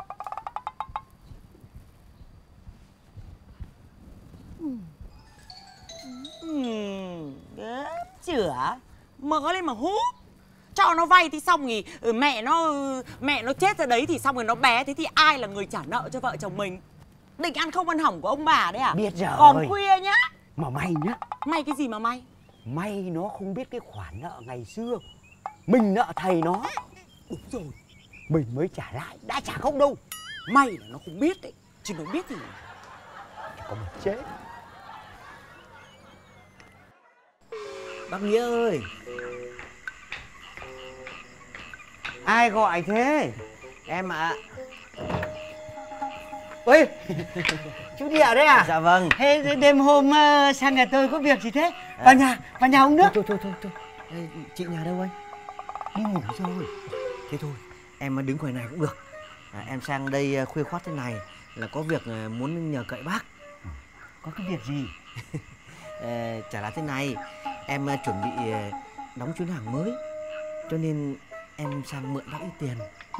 Uhm, chửa mỡ lên mà hút. Cho nó vay thì xong thì mẹ nó mẹ nó chết ra đấy thì xong rồi nó bé, thế thì ai là người trả nợ cho vợ chồng mình? Định ăn không ăn hỏng của ông bà đấy à? Biết rồi. Còn khuya nhá. Mà may nhá. May cái gì mà may? May nó không biết cái khoản nợ ngày xưa mình nợ thầy nó. Đúng rồi, mình mới trả lại, đã trả không đâu. May là nó không biết đấy, chứ nó biết thì của mình chết. Bác Nghĩa ơi. Ai gọi thế? Em ạ. Ôi, chú Địa đấy à? Dạ vâng. Thế đêm hôm uh, sang nhà tôi có việc gì thế? Vào nhà, vào nhà uống nước. Thôi thôi thôi thôi. Ê, chị nhà đâu anh? Đi ngủ rồi. Thế thôi, em đứng ngoài này cũng được. À, em sang đây khuya khoắt thế này là có việc muốn nhờ cậy bác. Có cái việc gì? à, chả là thế này, em chuẩn bị đóng chuyến hàng mới, cho nên em sang mượn bác ít tiền.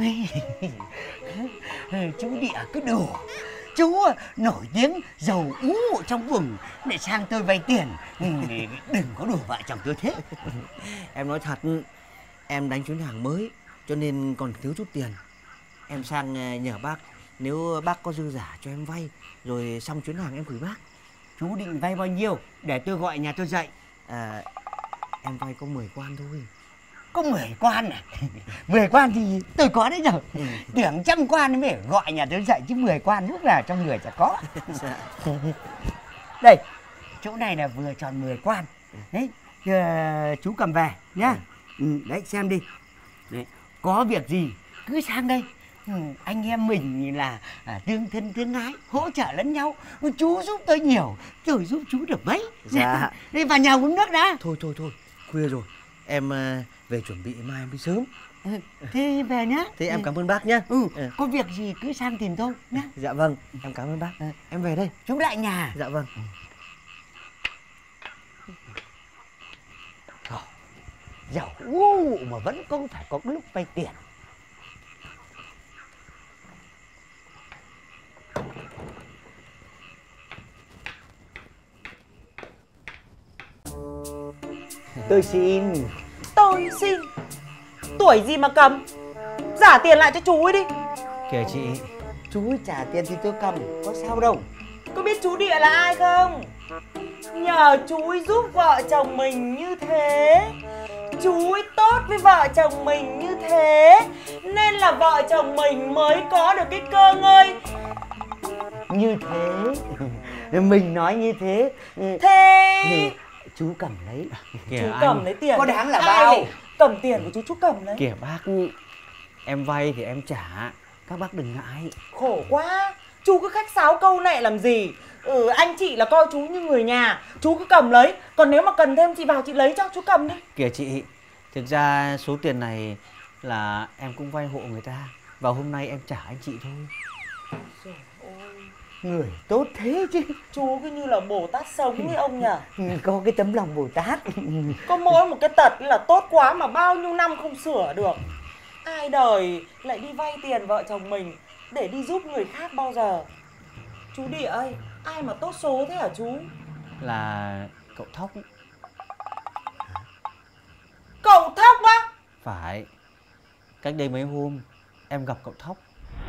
Chú Địa cứ đùa. Chú nổi tiếng giàu ú trong vùng để sang tôi vay tiền. Đừng có đùa vợ chồng tôi thế. Em nói thật, em đánh chuyến hàng mới cho nên còn thiếu chút tiền. Em sang nhờ bác, nếu bác có dư giả cho em vay, rồi xong chuyến hàng em gửi bác. Chú định vay bao nhiêu để tôi gọi nhà tôi dậy? À, em vay có mười quan thôi. Có mười quan à? mười quan thì tôi có đấy rồi. Ừ. Tưởng trăm quan mới gọi nhà tôi dậy chứ mười quan lúc nào trong người chả có. Dạ. Đây, chỗ này là vừa tròn mười quan. Đấy, uh, chú cầm về nhá. Ừ. Ừ, đấy xem đi. Đấy, có việc gì cứ sang đây. Ừ, anh em mình là à, tương thân tương ái, hỗ trợ lẫn nhau. Chú giúp tôi nhiều, tôi giúp chú được mấy. Dạ. Đi vào nhà uống nước đã. Thôi thôi thôi, khuya rồi, em uh, về chuẩn bị mai em đi sớm. Ừ, thế về nhá. Thế em cảm ơn bác nhé. Ừ, ừ, có việc gì cứ sang tìm tôi nhé. Dạ vâng, em cảm ơn bác. Ừ. Em về đây. Chú lại nhà. Dạ vâng. Thôi, giàu ngu mà vẫn không phải có lúc vay tiền. Tôi xin. Tôi xin. Tuổi gì mà cầm? Trả tiền lại cho chú ấy đi. Kìa chị. Chú trả tiền thì tôi cầm, có sao đâu. Có biết chú Địa là ai không? Nhờ chú ấy giúp vợ chồng mình như thế, chú ấy tốt với vợ chồng mình như thế, nên là vợ chồng mình mới có được cái cơ ngơi như thế. Mình nói như thế. Thế chú cầm lấy. Kìa chú anh. cầm lấy tiền. Có đáng là ai bao? Này? Cầm tiền của chú, chú cầm lấy. Kìa bác, em vay thì em trả, các bác đừng ngại. Khổ quá, chú cứ khách sáo câu này làm gì? Ừ, anh chị là coi chú như người nhà, chú cứ cầm lấy. Còn nếu mà cần thêm chị vào chị lấy cho, chú cầm đi. Kìa chị, thực ra số tiền này là em cũng vay hộ người ta, và hôm nay em trả anh chị thôi. Trời ơi, người tốt thế chứ. Chú cứ như là Bồ Tát sống với ông nhỉ. Có cái tấm lòng Bồ Tát. Có mỗi một cái tật là tốt quá mà bao nhiêu năm không sửa được. Ai đời lại đi vay tiền vợ chồng mình để đi giúp người khác bao giờ. Chú Địa ơi, ai mà tốt số thế hả chú? Là cậu Thóc. Cậu Thóc á? Phải. Cách đây mấy hôm em gặp cậu Thóc.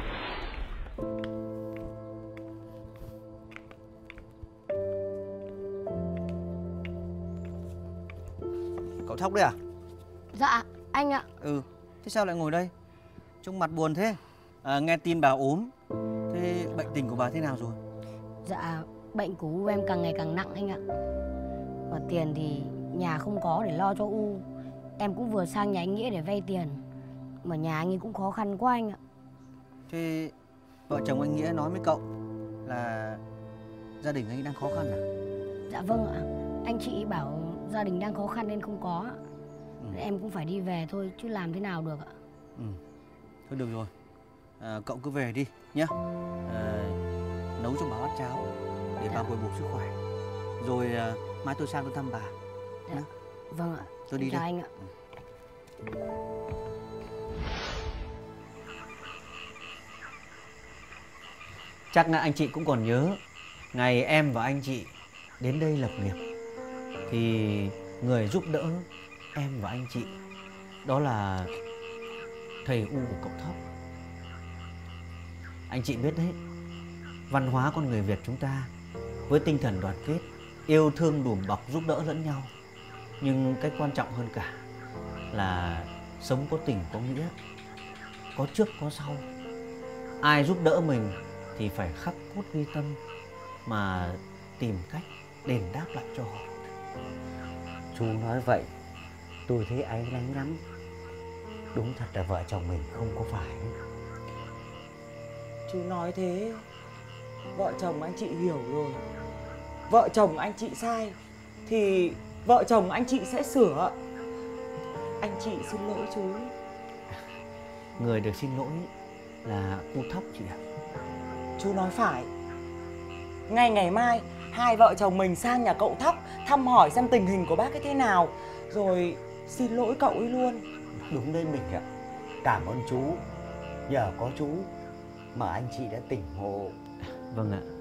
Cậu Thóc đấy à? Dạ, anh ạ. Ừ, thế sao lại ngồi đây? Trông mặt buồn thế. À, nghe tin bà ốm. Thế bệnh tình của bà thế nào rồi? Dạ, bệnh của U em càng ngày càng nặng anh ạ. Và tiền thì nhà không có để lo cho U. Em cũng vừa sang nhà anh Nghĩa để vay tiền, mà nhà anh ấy cũng khó khăn quá anh ạ. Thế vợ chồng anh Nghĩa nói với cậu là gia đình anh đang khó khăn à? Dạ vâng ạ. Anh chị bảo gia đình đang khó khăn nên không có. Ừ. Em cũng phải đi về thôi chứ làm thế nào được ạ. Ừ. Thôi được rồi, à, cậu cứ về đi nhé. À, nấu cho bà bát cháo để Dạ. bà hồi phục sức khỏe. Rồi à, mai tôi sang tôi thăm bà. Dạ. Nhé. Vâng ạ. Tôi đi Chào đây. anh ạ. Chắc là anh chị cũng còn nhớ ngày em và anh chị đến đây lập nghiệp thì người giúp đỡ em và anh chị đó là thầy U của cậu Thóc. Anh chị biết đấy, văn hóa con người Việt chúng ta với tinh thần đoàn kết, yêu thương đùm bọc giúp đỡ lẫn nhau, nhưng cái quan trọng hơn cả là sống có tình có nghĩa, có trước có sau. Ai giúp đỡ mình thì phải khắc cốt ghi tâm mà tìm cách đền đáp lại cho họ. Chú nói vậy tôi thấy áy náy lắm. Đúng thật là vợ chồng mình không có phải. Chú nói thế vợ chồng anh chị hiểu rồi. Vợ chồng anh chị sai thì vợ chồng anh chị sẽ sửa. Anh chị xin lỗi chú. Người được xin lỗi là cô Thóc chị ạ. Chú nói phải. Ngay ngày mai hai vợ chồng mình sang nhà cậu Thóc thăm hỏi xem tình hình của bác ấy thế nào, rồi xin lỗi cậu ấy luôn. Đúng đấy mình ạ. Cảm ơn chú. Nhờ có chú mà anh chị đã tỉnh ngộ. Vâng ạ.